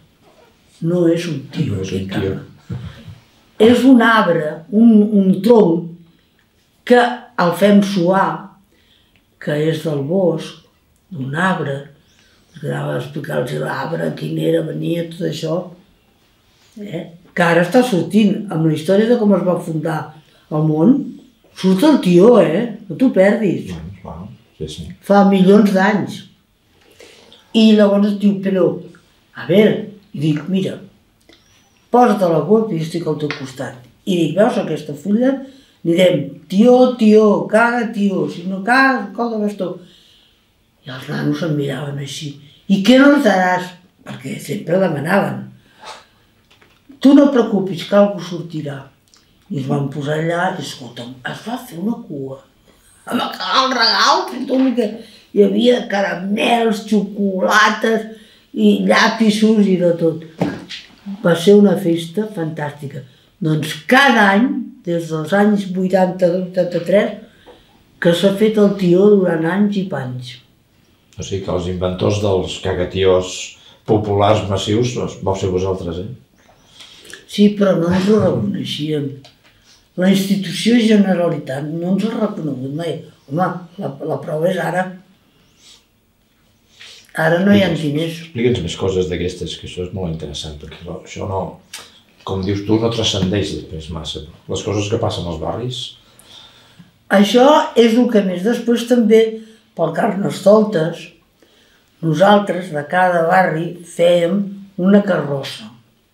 no es un tío no és que un caga. tío. És un arbre, un, un tronc, que el fem suar, que és del bosc, d'un arbre, perquè anava a explicar-los l'arbre, quin era, venia, tot això, eh? Que ara està sortint, amb la història de com es va fundar el món, surt el tió, eh? No t'ho perdis. Bueno, bueno, sí, sí. Fa milions d'anys. I llavors diu, però, a veure, i dic, mira, posa't a la cua que jo estic al teu costat. I dic, veus aquesta fulla? Anirem, tió, tió, caga, tió, si no caga, col de bastó. I els nanos em miraven així. I què no els daràs? Perquè sempre demanaven. Tu no et preocupis, que algú sortirà. I es van posar allà i, escolta'm, es va fer una cua. Amb el regal, tot el que hi havia, caramels, xocolates i llapisos i de tot. Va ser una festa fantàstica. Doncs cada any, des dels anys vuitanta-dos vuitanta-tres, que s'ha fet el tió durant anys i panys. O sigui que els inventors dels cagatiós populars massius vau ser vosaltres, eh? Sí, però no ens ho reconeixíem. La institució Generalitat no ens ha reconegut mai. Home, la, la prova és ara. Ara no hi ha diners. Explica'ns més coses d'aquestes, que això és molt interessant, perquè això no, com dius tu, no transcendeix després massa. Les coses que passen als barris... Això és el que més. Després també, pel Carnestoltes, nosaltres de cada barri fèiem una carrossa.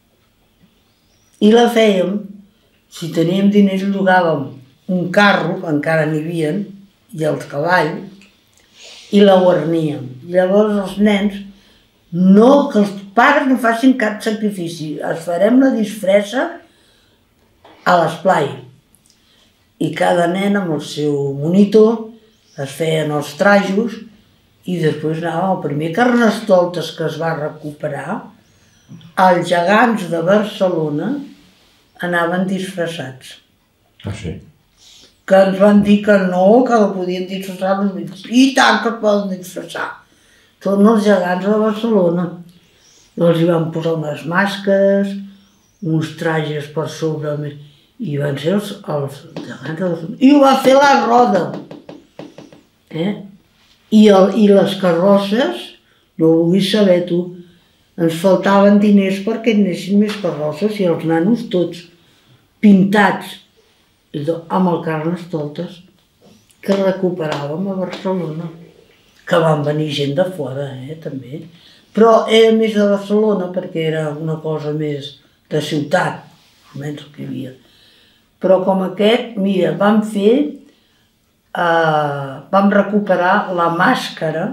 I la fèiem, si teníem diners llogàvem un carro, que encara n'hi havia, i els cavalls, i la guarníem. Llavors els nens, no, que els pares no facin cap sacrifici, es farem la disfressa a l'esplai. I cada nen amb el seu monitor es feien els trajos i després anàvem al primer Carnestoltes que es va recuperar. Els gegants de Barcelona anaven disfressats. Ah, sí? Que ens van dir que no, que no podien disfressar els nens. I tant que es poden disfressar. Són els gegants de Barcelona. Els hi van posar unes màscares, uns trajes per sobre, i van ser els, els gegants de Barcelona. I ho va fer la Roda. Eh? I, el, I les carrosses, no ho vulguis saber tu, ens faltaven diners perquè hi anessin més carrosses i els nanos tots pintats amb el Carnestoltes que recuperàvem a Barcelona, que van venir gent de fora, eh, també. Però era més de Barcelona perquè era una cosa més de ciutat, almenys el que hi havia. Però com aquest, mira, vam fer, eh, vam recuperar la màscara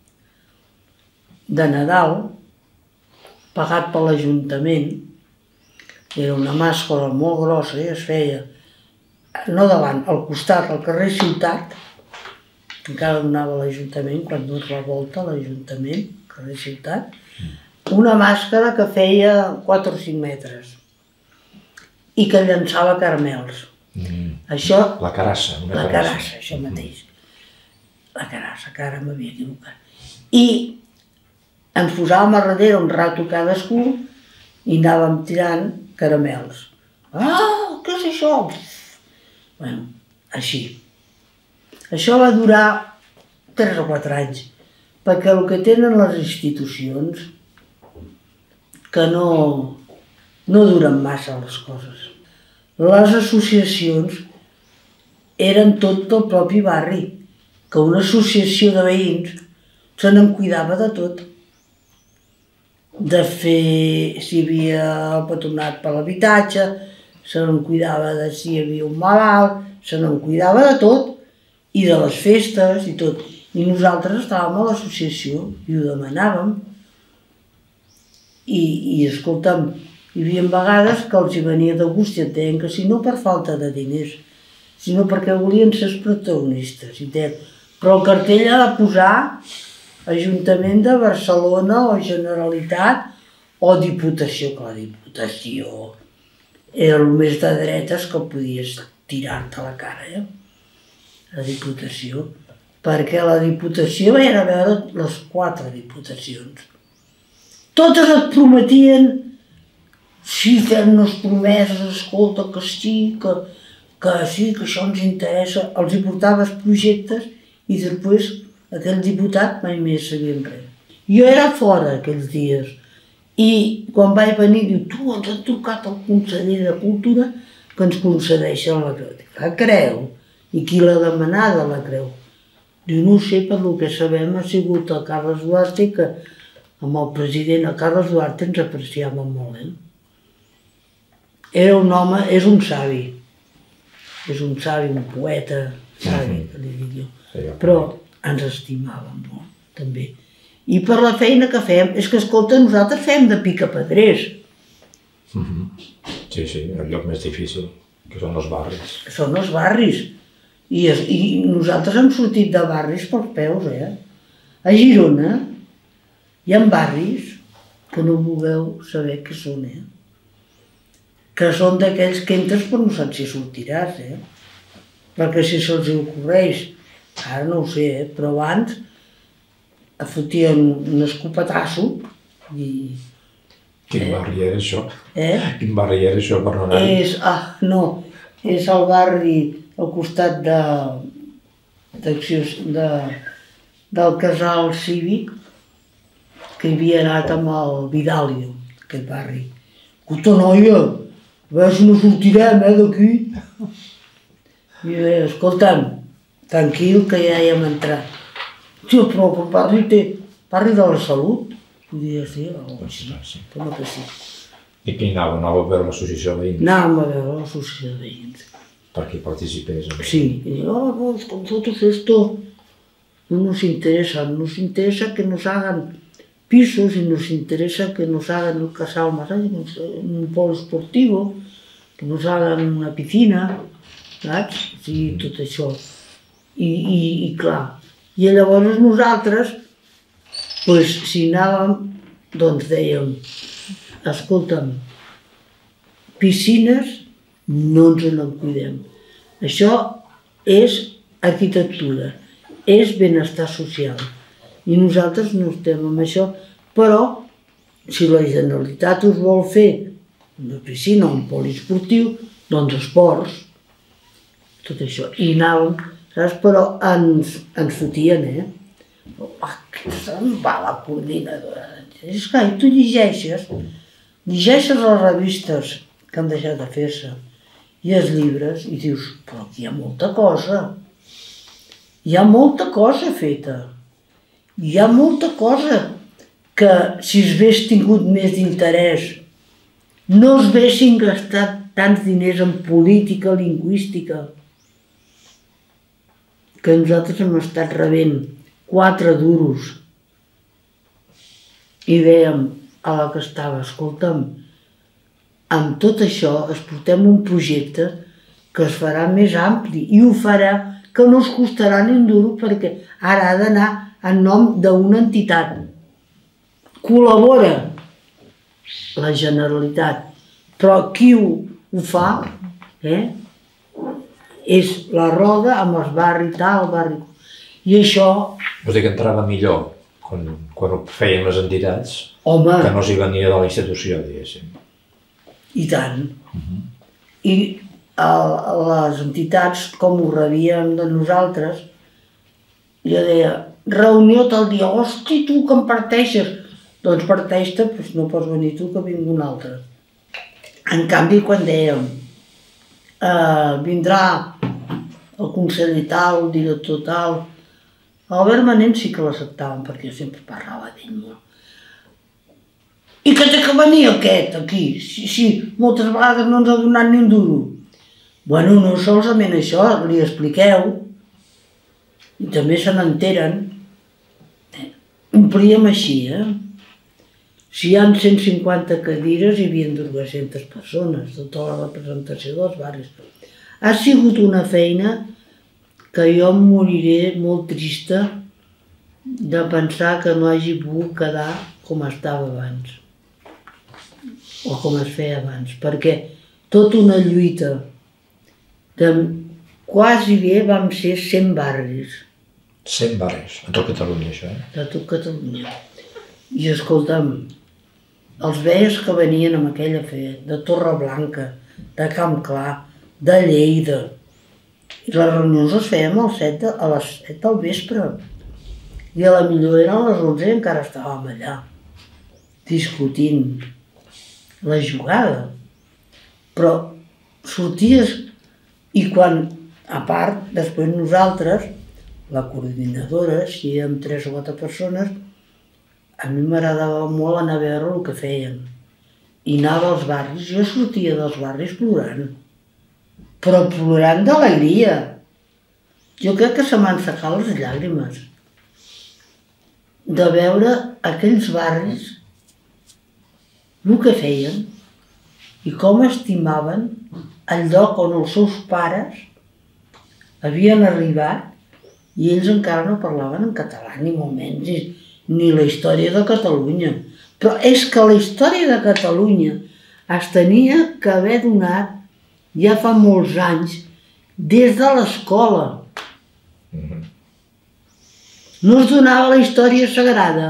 de Nadal, pagat per l'Ajuntament. Era una màscara molt grossa i es feia, no davant, al costat, al carrer Ciutat, encara donava l'Ajuntament, quan dones la volta a l'Ajuntament, carrer Ciutat, una màscara que feia quatre o cinc metres i que llançava caramels. Mm. Això... La carassa. La carassa, això mateix. La carassa, que ara m'havia equivocat. I ens posàvem a darrere un rato cadascú i anàvem tirant caramels. Ah, què és això? Bueno, així. Això va durar tres o quatre anys, perquè el que tenen les institucions, que no, no duren massa les coses. Les associacions eren tot del propi barri, que una associació de veïns se n'en cuidava de tot. De fer si hi havia el patronat per l'habitatge, se n'en cuidava de si hi havia un malalt, se n'en cuidava de tot, i de les festes i tot. I nosaltres estàvem a l'associació i ho demanàvem. I, i escolta'm, hi havia vegades que els hi venia de gust i et deien que si no per falta de diners, sinó perquè volien ser els protagonistes. I deien, però el cartell ha de posar Ajuntament de Barcelona o Generalitat o Diputació, que la Diputació era el més de dretes que podies tirar-te a la cara, eh? La Diputació, perquè la Diputació era a veure les quatre diputacions. Totes et prometien, sí, fent-nos promeses, escolta, que sí, que, que sí, que això ens interessa, els hi portaves projectes i després aquell diputat mai més sabien res. Jo era fora aquells dies i quan vaig venir diu, tu ens ha trucat el conseller de Cultura que ens concedeixen la creu. Dic, la creu? I qui l'ha demanada la creu? Diu, no ho sé, per el que sabem ha sigut el Carles Duarte, que amb el president, el Carles Duarte, ens apreciàvem molt, eh? Era un home, és un savi, és un savi, un poeta, savi, que li dic jo, però ens estimàvem molt, també. I per la feina que fem, és que, escolta, nosaltres fem de picapedrers. Sí, sí, el lloc més difícil, que són els barris. Són els barris. I, i nosaltres hem sortit de barris pels peus, eh? A Girona hi ha barris que no vulgueu saber què són, eh? Que són d'aquells que entres però no saps si sortiràs, eh? Perquè si se'ls ocorreix, ara no ho sé, eh? Però abans fotien un escopetasso i... Quin eh? barri era això? Eh? Quin barri era això per no anar-hi? És, ah, no, és el barri al costat de, de, del casal cívic que hi havia anat amb el Vidalio, aquest barri. Escolta, noia, a veure si no sortirem, eh, d'aquí. I deia, escolta'm, tranquil, que ja hi hem entrat. Sí, però el barri té, barri de la Salut, podia ser, o així, com que sí. I qui anava? Anava a veure l'associació de veïns? Anàvem a veure l'associació de veïns. Perquè participés. Sí, y digo, oh, pues con nosotros esto no nos interesa, nos interesa que nos hagan pisos y nos interesa que nos hagan un casal más allá, un polo esportivo, que nos hagan una piscina, saps? O sigui, tot això. I, i, i clar, i llavors nosaltres, pues, si anàvem, doncs dèiem, escolta'm, piscines no ens en cuidem. Això és arquitectura, és benestar social. I nosaltres no estem amb això, però si la Generalitat us vol fer una piscina o un poliesportiu, doncs esports, tot això. I anàvem, saps? Però ens, ens fotien, eh? Se'n va la coordinadora. És clar, i tu llegeixes, llegeixes les revistes que han deixat de fer-se i els llibres i dius, però aquí hi ha molta cosa. Hi ha molta cosa feta. Hi ha molta cosa que si es hagués tingut més d'interès no es haguessin gastat tants diners en política lingüística que nosaltres hem estat rebent quatre duros i dèiem a la que estava, escolta'm, amb tot això es portem un projecte que es farà més ampli i ho farà que no es costarà ni un duro perquè ara ha d'anar en nom d'una entitat. Col·labora la Generalitat, però qui ho, ho fa eh, és la roda amb els barris tal, barri... I això... Vols dir que entrava millor quan, quan ho feien les entitats, home, que no s'hi venia de la institució, diguéssim. I tant. Uh-huh. I a les entitats, com ho rebíem de nosaltres, jo deia, reunió tal dia, hosti, tu que em parteixes. Doncs parteix-te, doncs no pots venir tu, que vingui un altre. En canvi, quan dèiem, eh, vindrà el conseller tal, el director tal, l'Albert Manent sí que l'acceptaven, perquè jo sempre parlava d'ell molt. I que té que venir aquest, aquí? Sí, sí, moltes vegades no ens ha donat ni un duro. Bueno, no solament això, li expliqueu, i també se n'enteren. Omplíem així, eh? Si hi ha cent cinquanta cadires, hi havia dues-centes persones, tota la representació dels barris. Ha sigut una feina que jo em moriré molt trista de pensar que no hagi pogut quedar com estava abans, o com es feia abans, perquè tota una lluita de quasi bé vam ser cent barris. cent barris, a tot Catalunya, això, eh? De tot Catalunya. I escolta'm, els veies que venien amb aquella fe, de Torreblanca, de Camp Clar, de Lleida, i les reunions les fèiem a les set del vespre. I a la millor eren a les onze i encara estàvem allà, discutint la jugada. Però sorties i quan, a part, després nosaltres, la coordinadora, si érem tres o quatre persones, a mi m'agradava molt anar a veure el que feien. I anava als barris, jo sortia dels barris plorant. Però plorant d'alegria. Jo crec que se m'han secat les llàgrimes de veure aquells barris, el que feien i com estimaven el lloc on els seus pares havien arribat i ells encara no parlaven en català, ni molt menys, ni la història de Catalunya. Però és que la història de Catalunya es tenia que haver donat ja fa molts anys, des de l'escola. No es donava la història sagrada.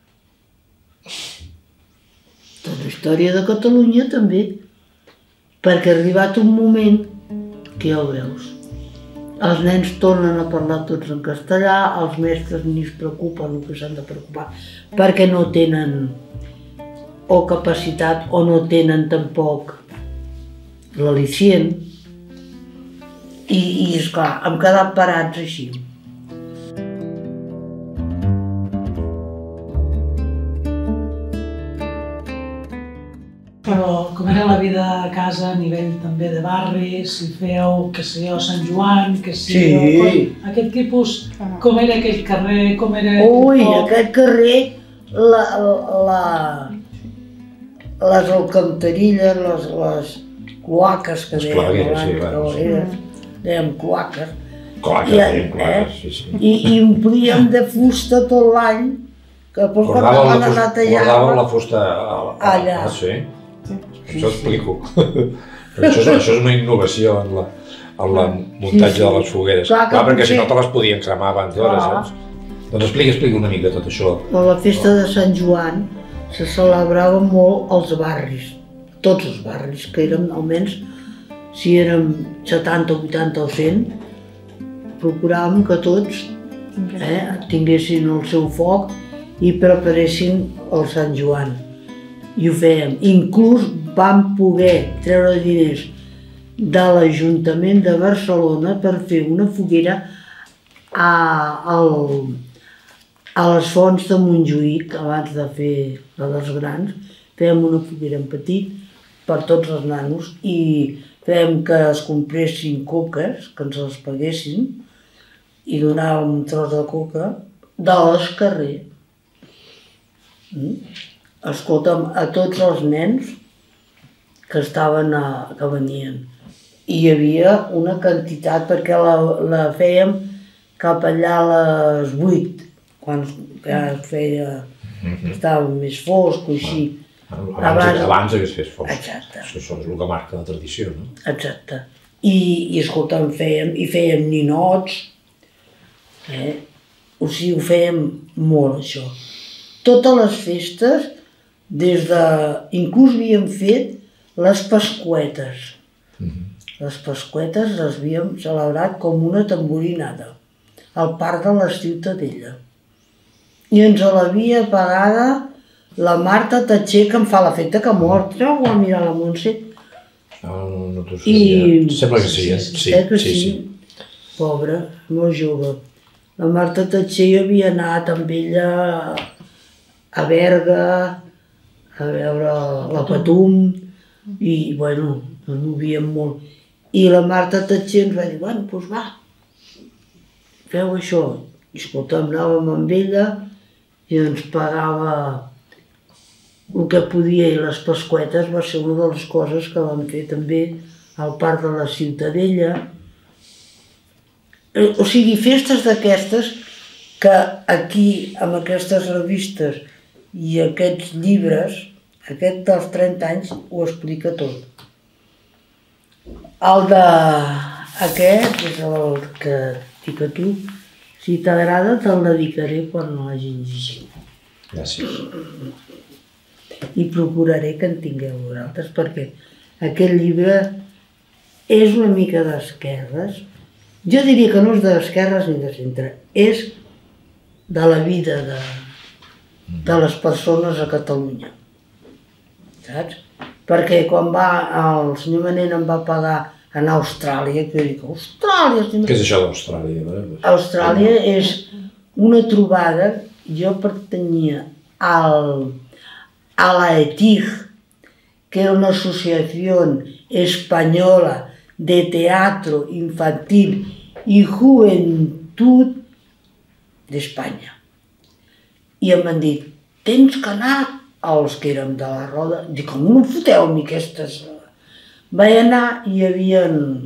De la història de Catalunya també, perquè ha arribat un moment que ja ho veus. Els nens tornen a parlar tots en castellà, els mestres ni es preocupen el que s'han de preocupar, perquè no tenen o capacitat o no tenen tampoc l'al·licient, i, i esclar, hem quedat parats així. Però com era la vida a casa a nivell també de barri, si fèieu, que sé jo, Sant Joan, que si Sí. jo, aquest tipus, com era aquell carrer, com era... Ui, aquest carrer, la, la, les alcantarilles, les, les cloaques que Les dèiem clavegueres, abans, sí, bueno, sí. clavegueres, dèiem cloaques. Claques, I, dèiem claques, sí, sí. I, i omplíem de fusta tot l'any, que després quan Guardàveu van la, anar fusta, tallant... guardàveu la fusta a, a, Allà. Ah, sí? Sí. Això ho explico. Però això, és, això és una innovació en la, en la muntatge Sí, sí. de les fogueres. Clar que Clar, perquè si potser- no te les podien cremar abans d'hora, Clar. saps? Doncs explica, explica una mica tot això. A la festa de Sant Joan se celebrava molt als barris, tots els barris, que eren almenys, si érem setanta, vuitanta o cent, procuràvem que tots eh, tinguessin el seu foc i preparessin el Sant Joan. I ho fèiem. Inclús vam poder treure diners de l'Ajuntament de Barcelona per fer una foguera a, al, a les fonts de Montjuïc, abans de fer la dels grans. Fèiem una foguera en petit per tots els nanos i fèiem que es compressin coques, que ens les paguessin, i donàvem un tros de coca de l'escarrer. Mm? Escolta'm, a tots els nens que estaven a, que venien. I hi havia una quantitat, perquè la, la fèiem cap allà a les vuit, quan ja feia, estava més fosc o així. Abans, abans, abans hagués fet fosc. Exacte. Això és el que marca la tradició, no? Exacte. I, i escolta'm, fèiem, i fèiem ninots, eh? O sigui, ho fèiem molt, això. Totes les festes, des de... Inclús havíem fet les Pasqüetes. Mm-hmm. Les Pasqüetes les havíem celebrat com una tamborinada al Parc de la Ciutadella. I ens l'havia pagada la Marta Tatxer, que em fa l'efecte que mort. Treu a mirar la Montse. No, no, no t'ho sé. I... Sembla que sí, eh? Sí, eh que sí, sí. sí. Pobra, molt jove. La Marta Tatxer havia anat amb ella a Berga, a veure la Patum, i, bueno, ens movíem molt. I la Marta Tatxer ens va dir, bueno, doncs va, feu això. I escolta'm, anàvem amb ella i ens pagava el que podia, i les Pasqüetes va ser una de les coses que vam fer també al Parc de la Ciutadella. O sigui, festes d'aquestes que aquí, amb aquestes revistes i aquests llibres, aquest dels trenta anys, ho explica tot. El de aquest és el que dic a tu. Si t'agrada, te'l dedicaré quan no l'hagin llegit. Gràcies. I procuraré que en tingueu vosaltres, perquè aquest llibre és una mica d'esquerres. Jo diria que no és d'esquerres ni de centre, és de la vida de, de les persones a Catalunya. Saps? Perquè quan va, el senyor Manent em va pagar anar a Austràlia, que jo dic, Austràlia... Què és això d'Austràlia? Austràlia és una trobada, jo pertanyia al... a la E T I G, que era una asociación española de teatro infantil y juventud d'Espanya. I em van dir, tens que anar als que érem de la roda. Dic, com no foteu a mi aquestes... Vaig anar i hi havia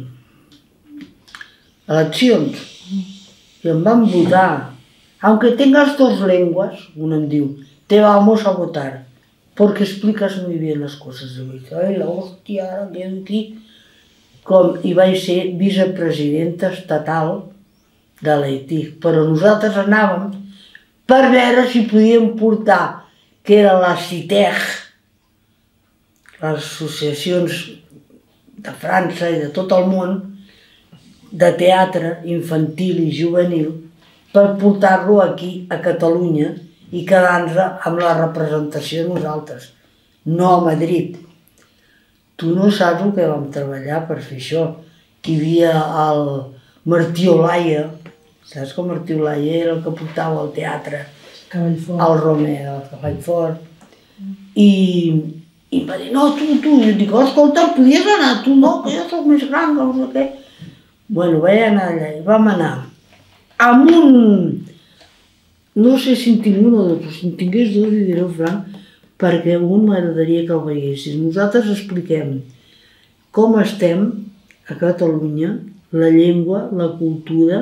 eleccions i em van votar. Aunque tengas dos lenguas, un em diu, te vamos a votar. Porque explicas muy bien las cosas. I vaig dir, ai, la hòstia, ara quedo aquí. Com, i vaig ser vicepresidenta estatal de l'E T I G. Però nosaltres anàvem per veure si podíem portar, que era la CITEG, les associacions de França i de tot el món, de teatre infantil i juvenil, per portar-lo aquí a Catalunya i quedar-nos amb la representació de nosaltres, no a Madrid. Tu no saps el que vam treballar per fer això, que hi havia el Martí Olaya, saps que el Martí Olaya era el que portava el teatre, el Romer, el Cavallfort, i, i em va dir, no, tu, tu, i jo dic, escolta, podies anar, tu no, que jo soc més gran, que no sé què. Bueno, vaig anar allà i vam anar amb un... No sé si en tinc un o dos, però si en tingués dos li diré franc, perquè un m'agradaria que el veiessis. Nosaltres expliquem com estem a Catalunya, la llengua, la cultura,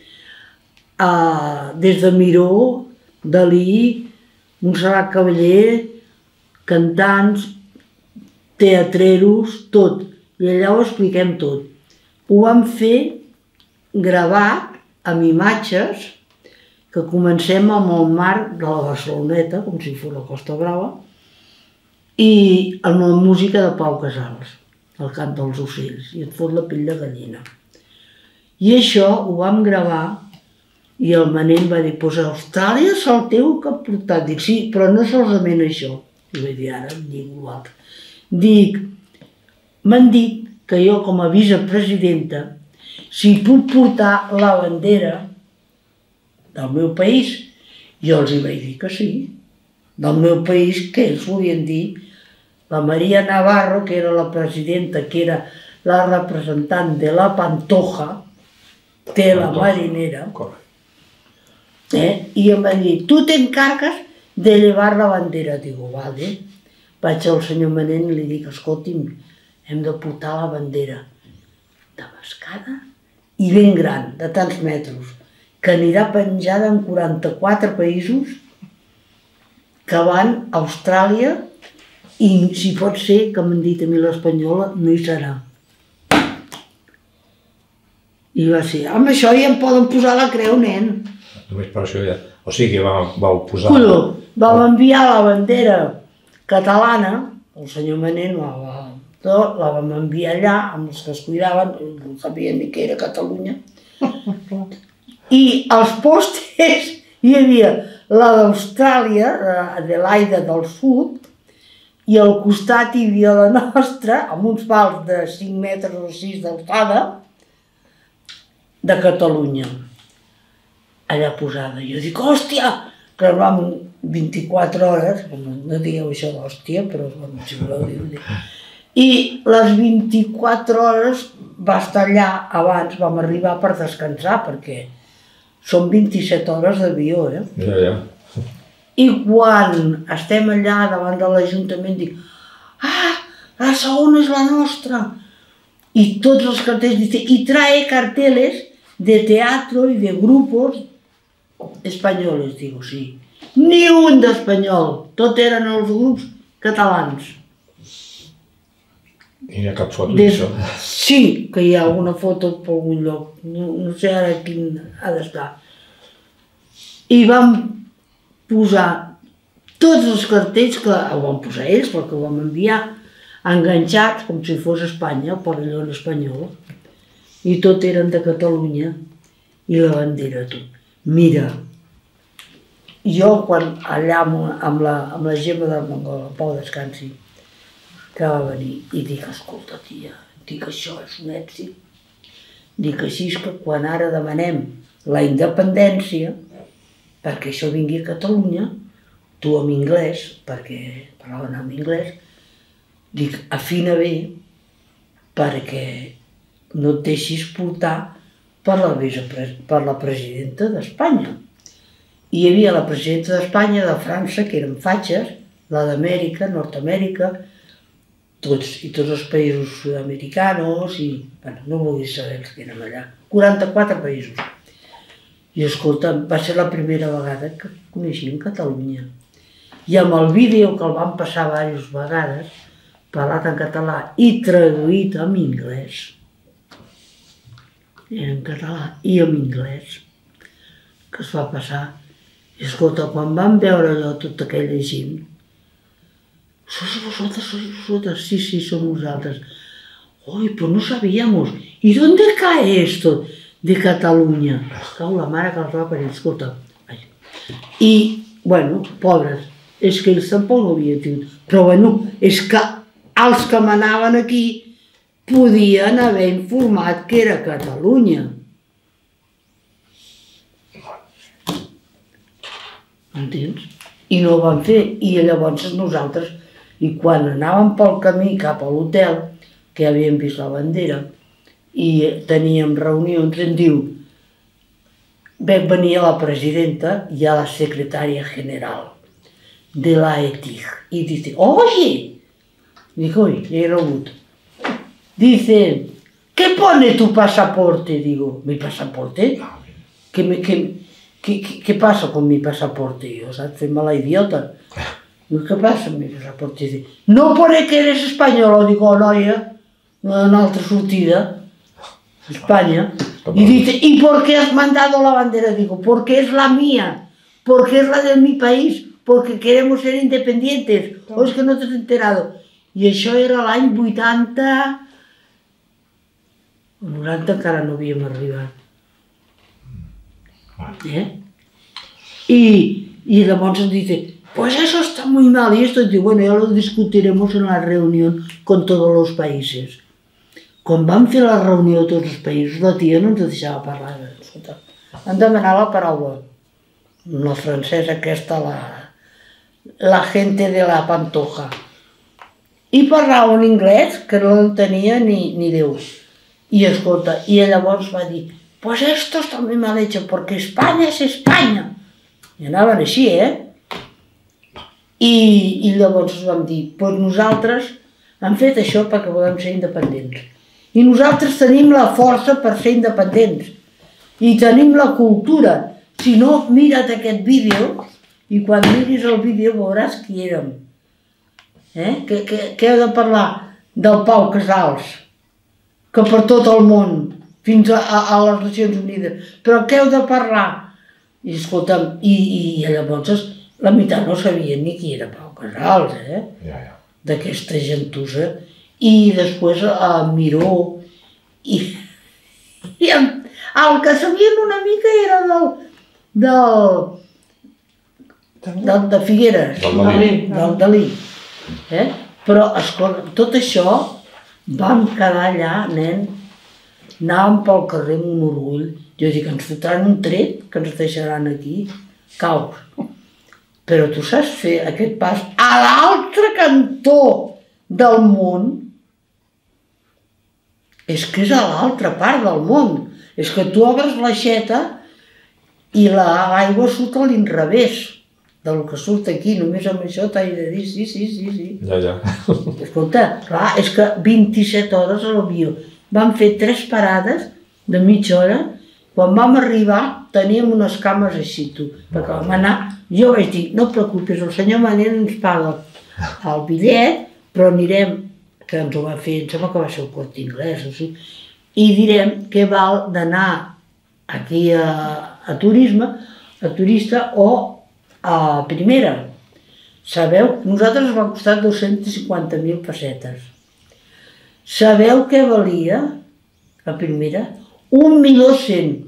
eh, des de Miró, Dalí, Montserrat Cavaller, cantants, teatreros, tot. I allà ho expliquem tot. Ho vam fer gravat amb imatges, que comencem amb el mar de la Barceloneta, com si fos la Costa Brava, i amb la música de Pau Casals, el cant dels ocells, i et fot la pell de gallina. I això ho vam gravar i el Manent va dir, doncs Austràlia és el teu que ha portat. Dic, sí, però no solament això. I vaig dir, ara em dic l'altre. Dic, m'han dit que jo com a vicepresidenta, si puc portar la bandera del meu país, jo els hi vaig dir que sí. Del meu país, que ells volien dir, la Maria Navarro, que era la presidenta, que era la representant de la Pantoja, de la marinera, eh? I em va dir, tu t'encargues de llevar la bandera. Digo, vale. Vaig al senyor Manent i li dic, escolti'm, hem de portar la bandera damascada i ben gran, de tants metres, que anirà penjada en quaranta-quatre països, que van a Austràlia i si pot ser, que m'han dit a mi l'espanyola, no hi serà. I va ser, amb això ja em poden posar la creu, nen. Només per això ja... O sigui que vau, vau posar... Colló, vam enviar la bandera catalana, el senyor Manent la, la, la vam enviar allà, amb els que es cuidaven, no sabien ni què era Catalunya. I als pòsters hi havia la d'Austràlia, Adelaida del Sud, i al costat hi havia la nostra, amb uns pals de cinc metres o sis d'alçada, de Catalunya, allà posada. Jo dic, hòstia, que vam vint-i-quatre hores, no digueu això d'hòstia, però si voleu dir-ho. I les vint-i-quatre hores va estar allà, abans vam arribar per descansar, perquè són vint-i-set hores d'avió, eh? Ja, ja. I quan estem allà davant de l'Ajuntament dic, ah, la segona és la nostra. I tots els cartells dicen, y trae carteles de teatro y de grupos españoles. Digo, sí. Ni un d'espanyol, tot eren els grups catalans. I no hi ha cap foto Des... d'això? Sí, que hi ha alguna foto per algun lloc, no, no sé ara quin ha d'estar. I vam posar tots els cartells, que ho van posar ells, perquè ho vam enviar, enganxats, com si fos Espanya, el pavelló espanyol, i tot eren de Catalunya, i la bandera, tu. Mira, jo quan allà amb la, amb la Gemma del Mongol, el Pau Descansi, que va venir, i dic, escolta, tia, dic, això és un èxit. Dic, així és que quan ara demanem la independència, perquè això vingui a Catalunya, tu en anglès, perquè parlaven en anglès, dic, afina bé, perquè no et deixis portar per la, per la presidenta d'Espanya. I hi havia la presidenta d'Espanya, de França, que eren fatxes, la d'Amèrica, Nord-Amèrica, tots, i tots els països sud-americanos, i, bueno, no vulguis saber els que eren allà, quaranta-quatre països. I escolta, va ser la primera vegada que coneixíem Catalunya. I amb el vídeo que el van passar diverses vegades, parlat en català i traduït en anglès, en català i en anglès, que es va passar. I escolta, quan vam veure allò, tota aquella gent, ¿sois vosotros, sois vosotros? Sí, sí, som nosaltres. Oi, però no sabíamos. ¿Y dónde cae esto de Catalunya? Cau la mare que els va parir, escolta. I, bueno, pobres, és que ells tampoc no havien tingut. Però, bueno, és que els que manaven aquí podien haver informat que era Catalunya. Entens? I no ho van fer. I llavors nosaltres, i quan anàvem pel camí cap a l'hotel, que havíem vist la bandera, i teníem reunions, em diu, vam venir a la presidenta i a la secretària general de la E T I G. Y dice, oye, digo, oye, le he rebut. Dice, ¿qué pone tu pasaporte? Digo, ¿mi pasaporte? ¿Qué, me, qué, qué, qué pasa con mi pasaporte? Yo, saps, fent-me la idiota. Digo, ¿qué pasa con mi pasaporte? Dice, no pone que eres español. Digo, oh, noia, no hay una altra sortida. España. Y dice, ¿y por qué has mandado la bandera? Digo, porque es la mía, porque es la de mi país, porque queremos ser independientes. ¿O es que no t'has enterado? I això era l'any vuitanta... El noranta encara no havíem arribat. ¿Eh? Y, y llavors ens dice, pues eso está muy mal, y esto, dice, bueno, ya lo discutiremos en la reunión con todos los países. Quan vam fer la reunió de tots els països, la tia no ens deixava parlar. Escolta, em demanava la paraula. La francesa aquesta, la, la gente de la Pantoja. I parlava en anglès, que no entenia ni, ni Déu. I escolta, i llavors va dir, pues esto está muy mal hecho, porque España es España. I anaven així, eh? I, i llavors vam dir, pues nosaltres hem fet això perquè volem ser independents. I nosaltres tenim la força per ser independents. I tenim la cultura. Si no, mira't aquest vídeo i quan miris el vídeo veuràs qui érem. Eh? Que, que, que heu de parlar del Pau Casals, que per tot el món, fins a, a, a les Nacions Unides. Però què heu de parlar? I escolta'm, i, i llavors la meitat no sabien ni qui era Pau Casals, eh? Ja, ja. D'aquesta gentussa. I després a Miró. I, i el, el que sabien una mica era del, del, del de Figueres, Del Dalí. del Dalí. Eh? Però, escolta, tot això vam quedar allà, nen, anàvem pel carrer amb un orgull. Jo dic, ens fotran un tret, que ens deixaran aquí, caus. Però tu saps fer aquest pas a l'altre cantó del món? És que és a l'altra part del món. És que tu obres l'aixeta i l'aigua surt a l'inrevés del que surt aquí. Només amb això t'he de dir, sí, sí, sí, sí. Ja, ja. Escolta, clar, és que vint-i-set hores a l'avió. Vam fer tres parades de mitja hora. Quan vam arribar teníem unes cames així, tu. Perquè vam anar, jo vaig dir, no et preocupis, el senyor Manent ens paga el bitllet, però anirem, que ens ho va fer, em sembla que va ser el Corte Inglés, o sigui, i direm què val d'anar aquí a, a turisme, a turista o a primera. Sabeu, nosaltres ens va costar dos-centes cinquanta mil pessetes. Sabeu què valia a primera? Un milió cent.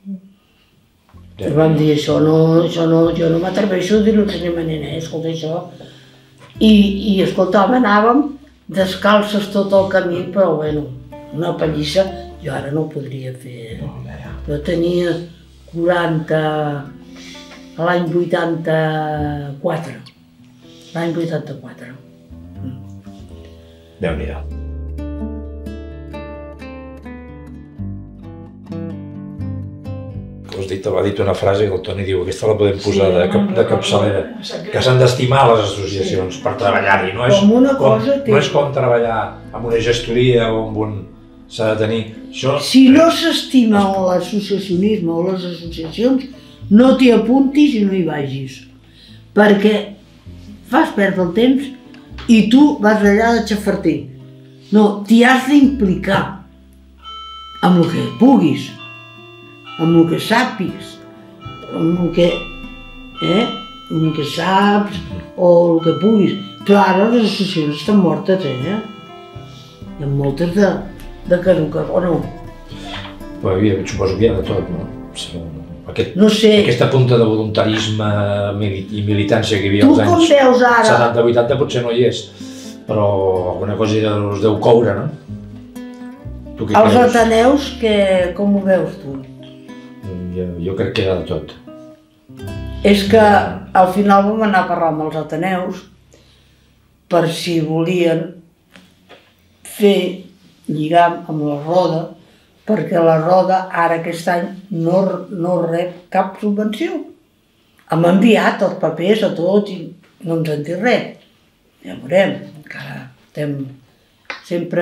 I vam dir, això no, això no, jo no m'atreveixo a dir-lo al senyor Manent, eh? Escolta, això. I, i escolta'm, anàvem descalces tot el camí, però bueno, una pallissa, jo ara no ho podria fer. Eh? Jo tenia quaranta, l'any vuitanta-quatre. L'any vuitanta-quatre. Déu-n'hi-do. Has dit, ha dit una frase que el Toni diu, aquesta la podem posar de, cap, de capçalera, que s'han d'estimar les associacions per treballar-hi. No, és com, no és com treballar amb una gestoria o amb un... s'ha de tenir... Això... Si no s'estima l'associacionisme o les associacions, no t'hi apuntis i no hi vagis. Perquè fas perdre el temps i tu vas allà de xafarter. No, t'hi has d'implicar amb el que puguis, amb el que sàpigues, amb el que, eh? amb el que saps o el que puguis. Però ara les associacions estan mortes, eh? Hi ha moltes de, de caduques, o no? Però hi havia, suposo que hi ha de tot, no? Aquest, no sé. Aquesta punta de voluntarisme i militància que hi havia tu als anys veus ara... setanta vuitanta potser no hi és, però alguna cosa us deu coure, no? Tu què Els creus? ateneus, que, com ho veus tu? Jo, jo crec que hi ha de tot. És que al final vam anar a parlar amb els ateneus per si volien fer lligam amb la Roda, perquè la Roda ara aquest any no, no rep cap subvenció. Hem enviat els papers a tots i no ens han dit res. Ja veurem, encara estem sempre...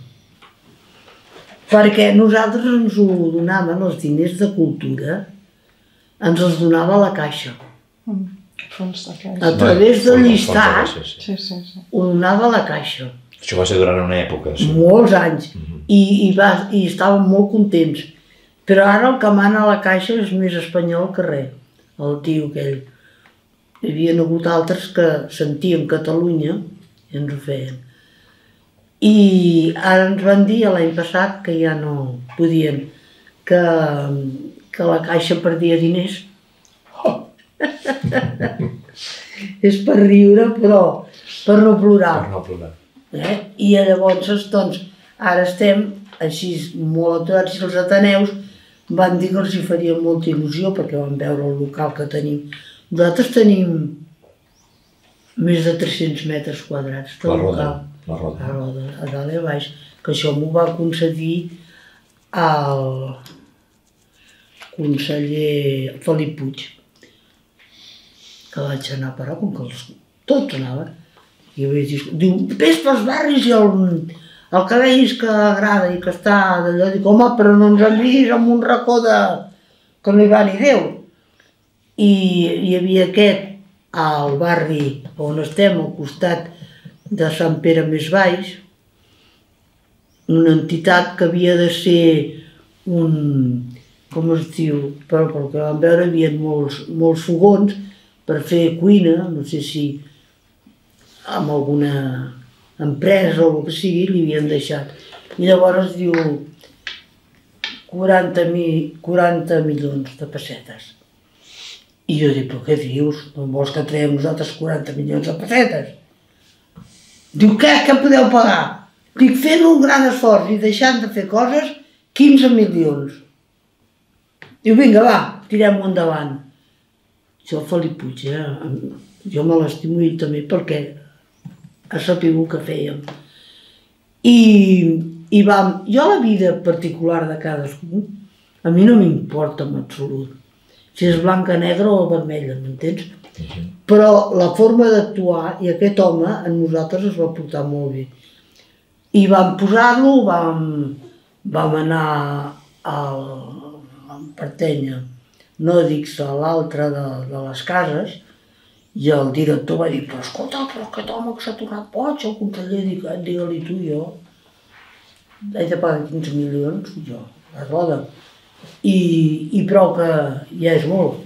Perquè nosaltres ens ho donaven, els diners de cultura, ens els donava la Caixa. Fons de Caixa. A través del llistat Sí, sí, sí. ho donava la Caixa. Això va ser durant una època, sí. Molts anys. I, i, va, i estàvem molt contents. Però ara el que mana a la Caixa és més espanyol que res. El tio aquell. Hi havia hagut altres que sentien Catalunya i ens ho feien. I ara ens van dir l'any passat que ja no podien, que, que la Caixa perdia diners. Oh. És per riure, però per no plorar. Per no plorar. Eh? I llavors, doncs, ara estem així molt aturats i els ateneus van dir que els hi faria molta il·lusió perquè van veure el local que tenim. Nosaltres tenim més de tres-cents metres quadrats de La roda, local. la roda. A roda, a dalt i a baix. Que això m'ho va concedir el conseller Felip Puig, que vaig anar a parar, com que els, tots anaven. I vaig dir, diu, vés pels barris i el, el que veus que agrada i que està d'allò, dic, home, però no ens enviïs en un racó de... que no hi va ni Déu. I hi havia aquest, al barri on estem, al costat de Sant Pere més baix, una entitat que havia de ser un, com es diu, però pel que vam veure hi havia molts, molts fogons per fer cuina, no sé si amb alguna empresa o el que sigui, li havien deixat. I llavors diu quaranta, mi, quaranta milions de pessetes. I jo dic, però què dius? No vols que traiem nosaltres quaranta milions de pessetes? Diu, què? Què podeu pagar? Dic, fent un gran esforç i deixant de fer coses, quinze milions. Diu, vinga, va, tirem-ho endavant. Això el Felip Puig, eh? Jo me l'estimo ell també perquè ha sabut què fèiem. I, i vam, jo la vida particular de cadascú, a mi no m'importa en absolut. Si és blanca, negra o vermella, m'entens? Uh-huh. Però la forma d'actuar, i aquest home en nosaltres es va portar molt bé. I vam posar-lo, vam, vam anar al, a Partenya, no dic a l'altre de, de les cases, i el director va dir, però escolta, però aquest home que s'ha tornat boig, el conseller, dic, digue-li tu, jo. He de pagar quinze milions, jo, la roda. I, i prou que ja és molt.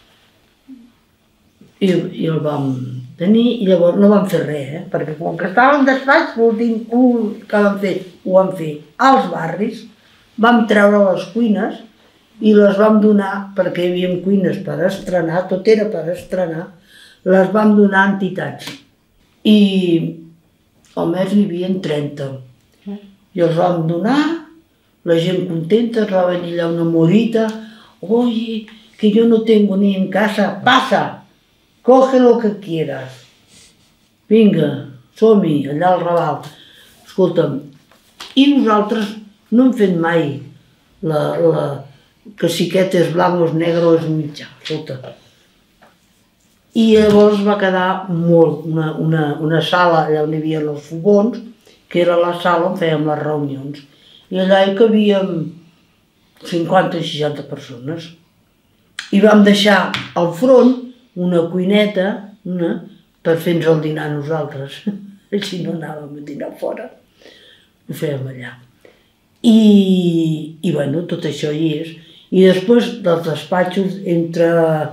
I, i el vam tenir i llavors no vam fer res, eh? Perquè com que estava en despatx, l'últim que vam fer, ho vam fer als barris, vam treure les cuines i les vam donar, perquè hi havia cuines per estrenar, tot era per estrenar, les vam donar a entitats. I al mes n'hi havia trenta. I els vam donar, la gent contenta, ens va venir allà una morita, oye, que yo no tengo ni en casa, pasa, coge lo que quieras. Vinga, som-hi, allà al Raval. Escolta'm, i nosaltres no hem fet mai la, la, que si aquest és blanc o és negre o és mitjà, escolta. I llavors va quedar molt, una, una, una sala allà on hi havia els fogons, que era la sala on fèiem les reunions. I allà hi cabíem cinquanta o seixanta persones. I vam deixar al front una cuineta, una, per fer-nos el dinar a nosaltres. Així no anàvem a dinar fora. Ho fèiem allà. I, i bueno, tot això hi és. I després dels despatxos, entre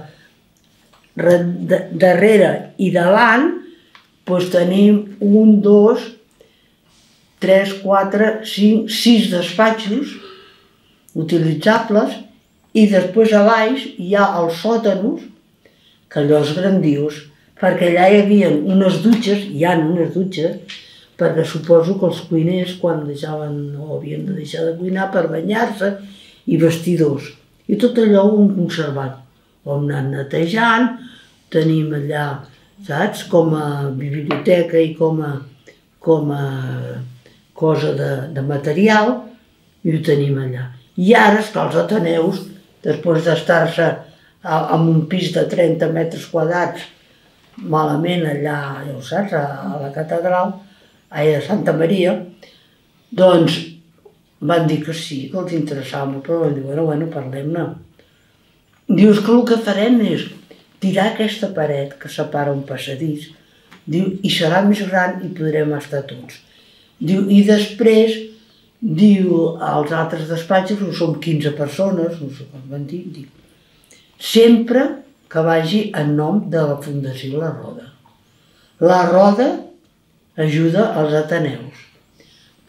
darrere i davant, doncs tenim un, dos, tres, quatre, cinc, sis despatxos utilitzables i després a baix hi ha els sòtanos, que allò és grandiós, perquè allà hi havia unes dutxes, hi ha unes dutxes, perquè suposo que els cuiners quan deixaven o havien de deixar de cuinar per banyar-se i vestidors. I tot allò ho hem conservat. Ho hem anat netejant, tenim allà, saps, com a biblioteca i com a, com a cosa de, de material, i ho tenim allà. I ara, és que els ateneus, després d'estar-se en un pis de trenta metres quadrats, malament allà, ja ho saps, a la catedral, a Santa Maria, doncs van dir que sí, que els interessava molt, però van dir, bueno, bueno, parlem-ne. Dius que el que farem és tirar aquesta paret que separa un passadís, diu, i serà més gran i podrem estar tots. Diu, i després, diu, als altres despatxos, no som quinze persones, no sé com van dir, diu, sempre que vagi en nom de la Fundació La Roda. La Roda ajuda als ateneus.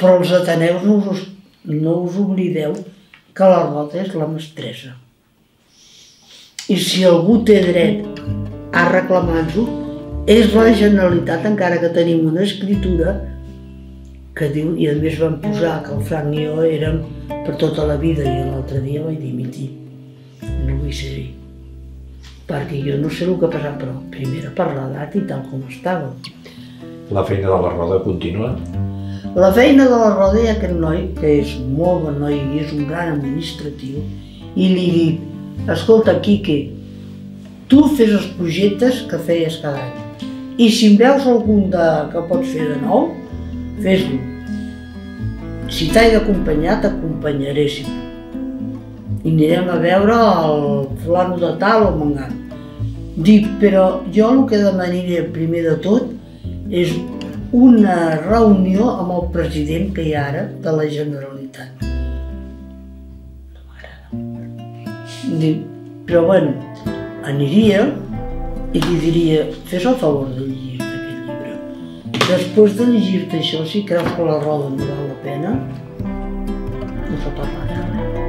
Però els ateneus no us, no us oblideu que la Roda és la mestressa. I si algú té dret a reclamar-nos-ho, és la Generalitat, encara que tenim una escritura que diu, i a més van posar que el Frank i jo érem per tota la vida, i l'altre dia vaig dimitir. No vull ser-hi. Perquè jo no sé el que ha passat, però primera per l'edat i tal com estava. La feina de la Roda continua? La feina de la Roda hi ha aquest noi, que és molt bon noi i és un gran administratiu, i li dic, escolta, Quique, tu fes els projectes que feies cada any. I si en veus algun de, que pots fer de nou, fes-lo. Si t'he d'acompanyar, t'acompanyaré, si no. I anirem a veure el fulano de tal o mangan. Dic, però jo el que demanaria primer de tot és una reunió amb el president que hi ha ara de la Generalitat. No m'agrada. Dic, però bueno, aniria i li diria, fes el favor de llegir-te aquest llibre. Després de llegir-te això, si creus que la Roda no val la pena, no se parlarà res.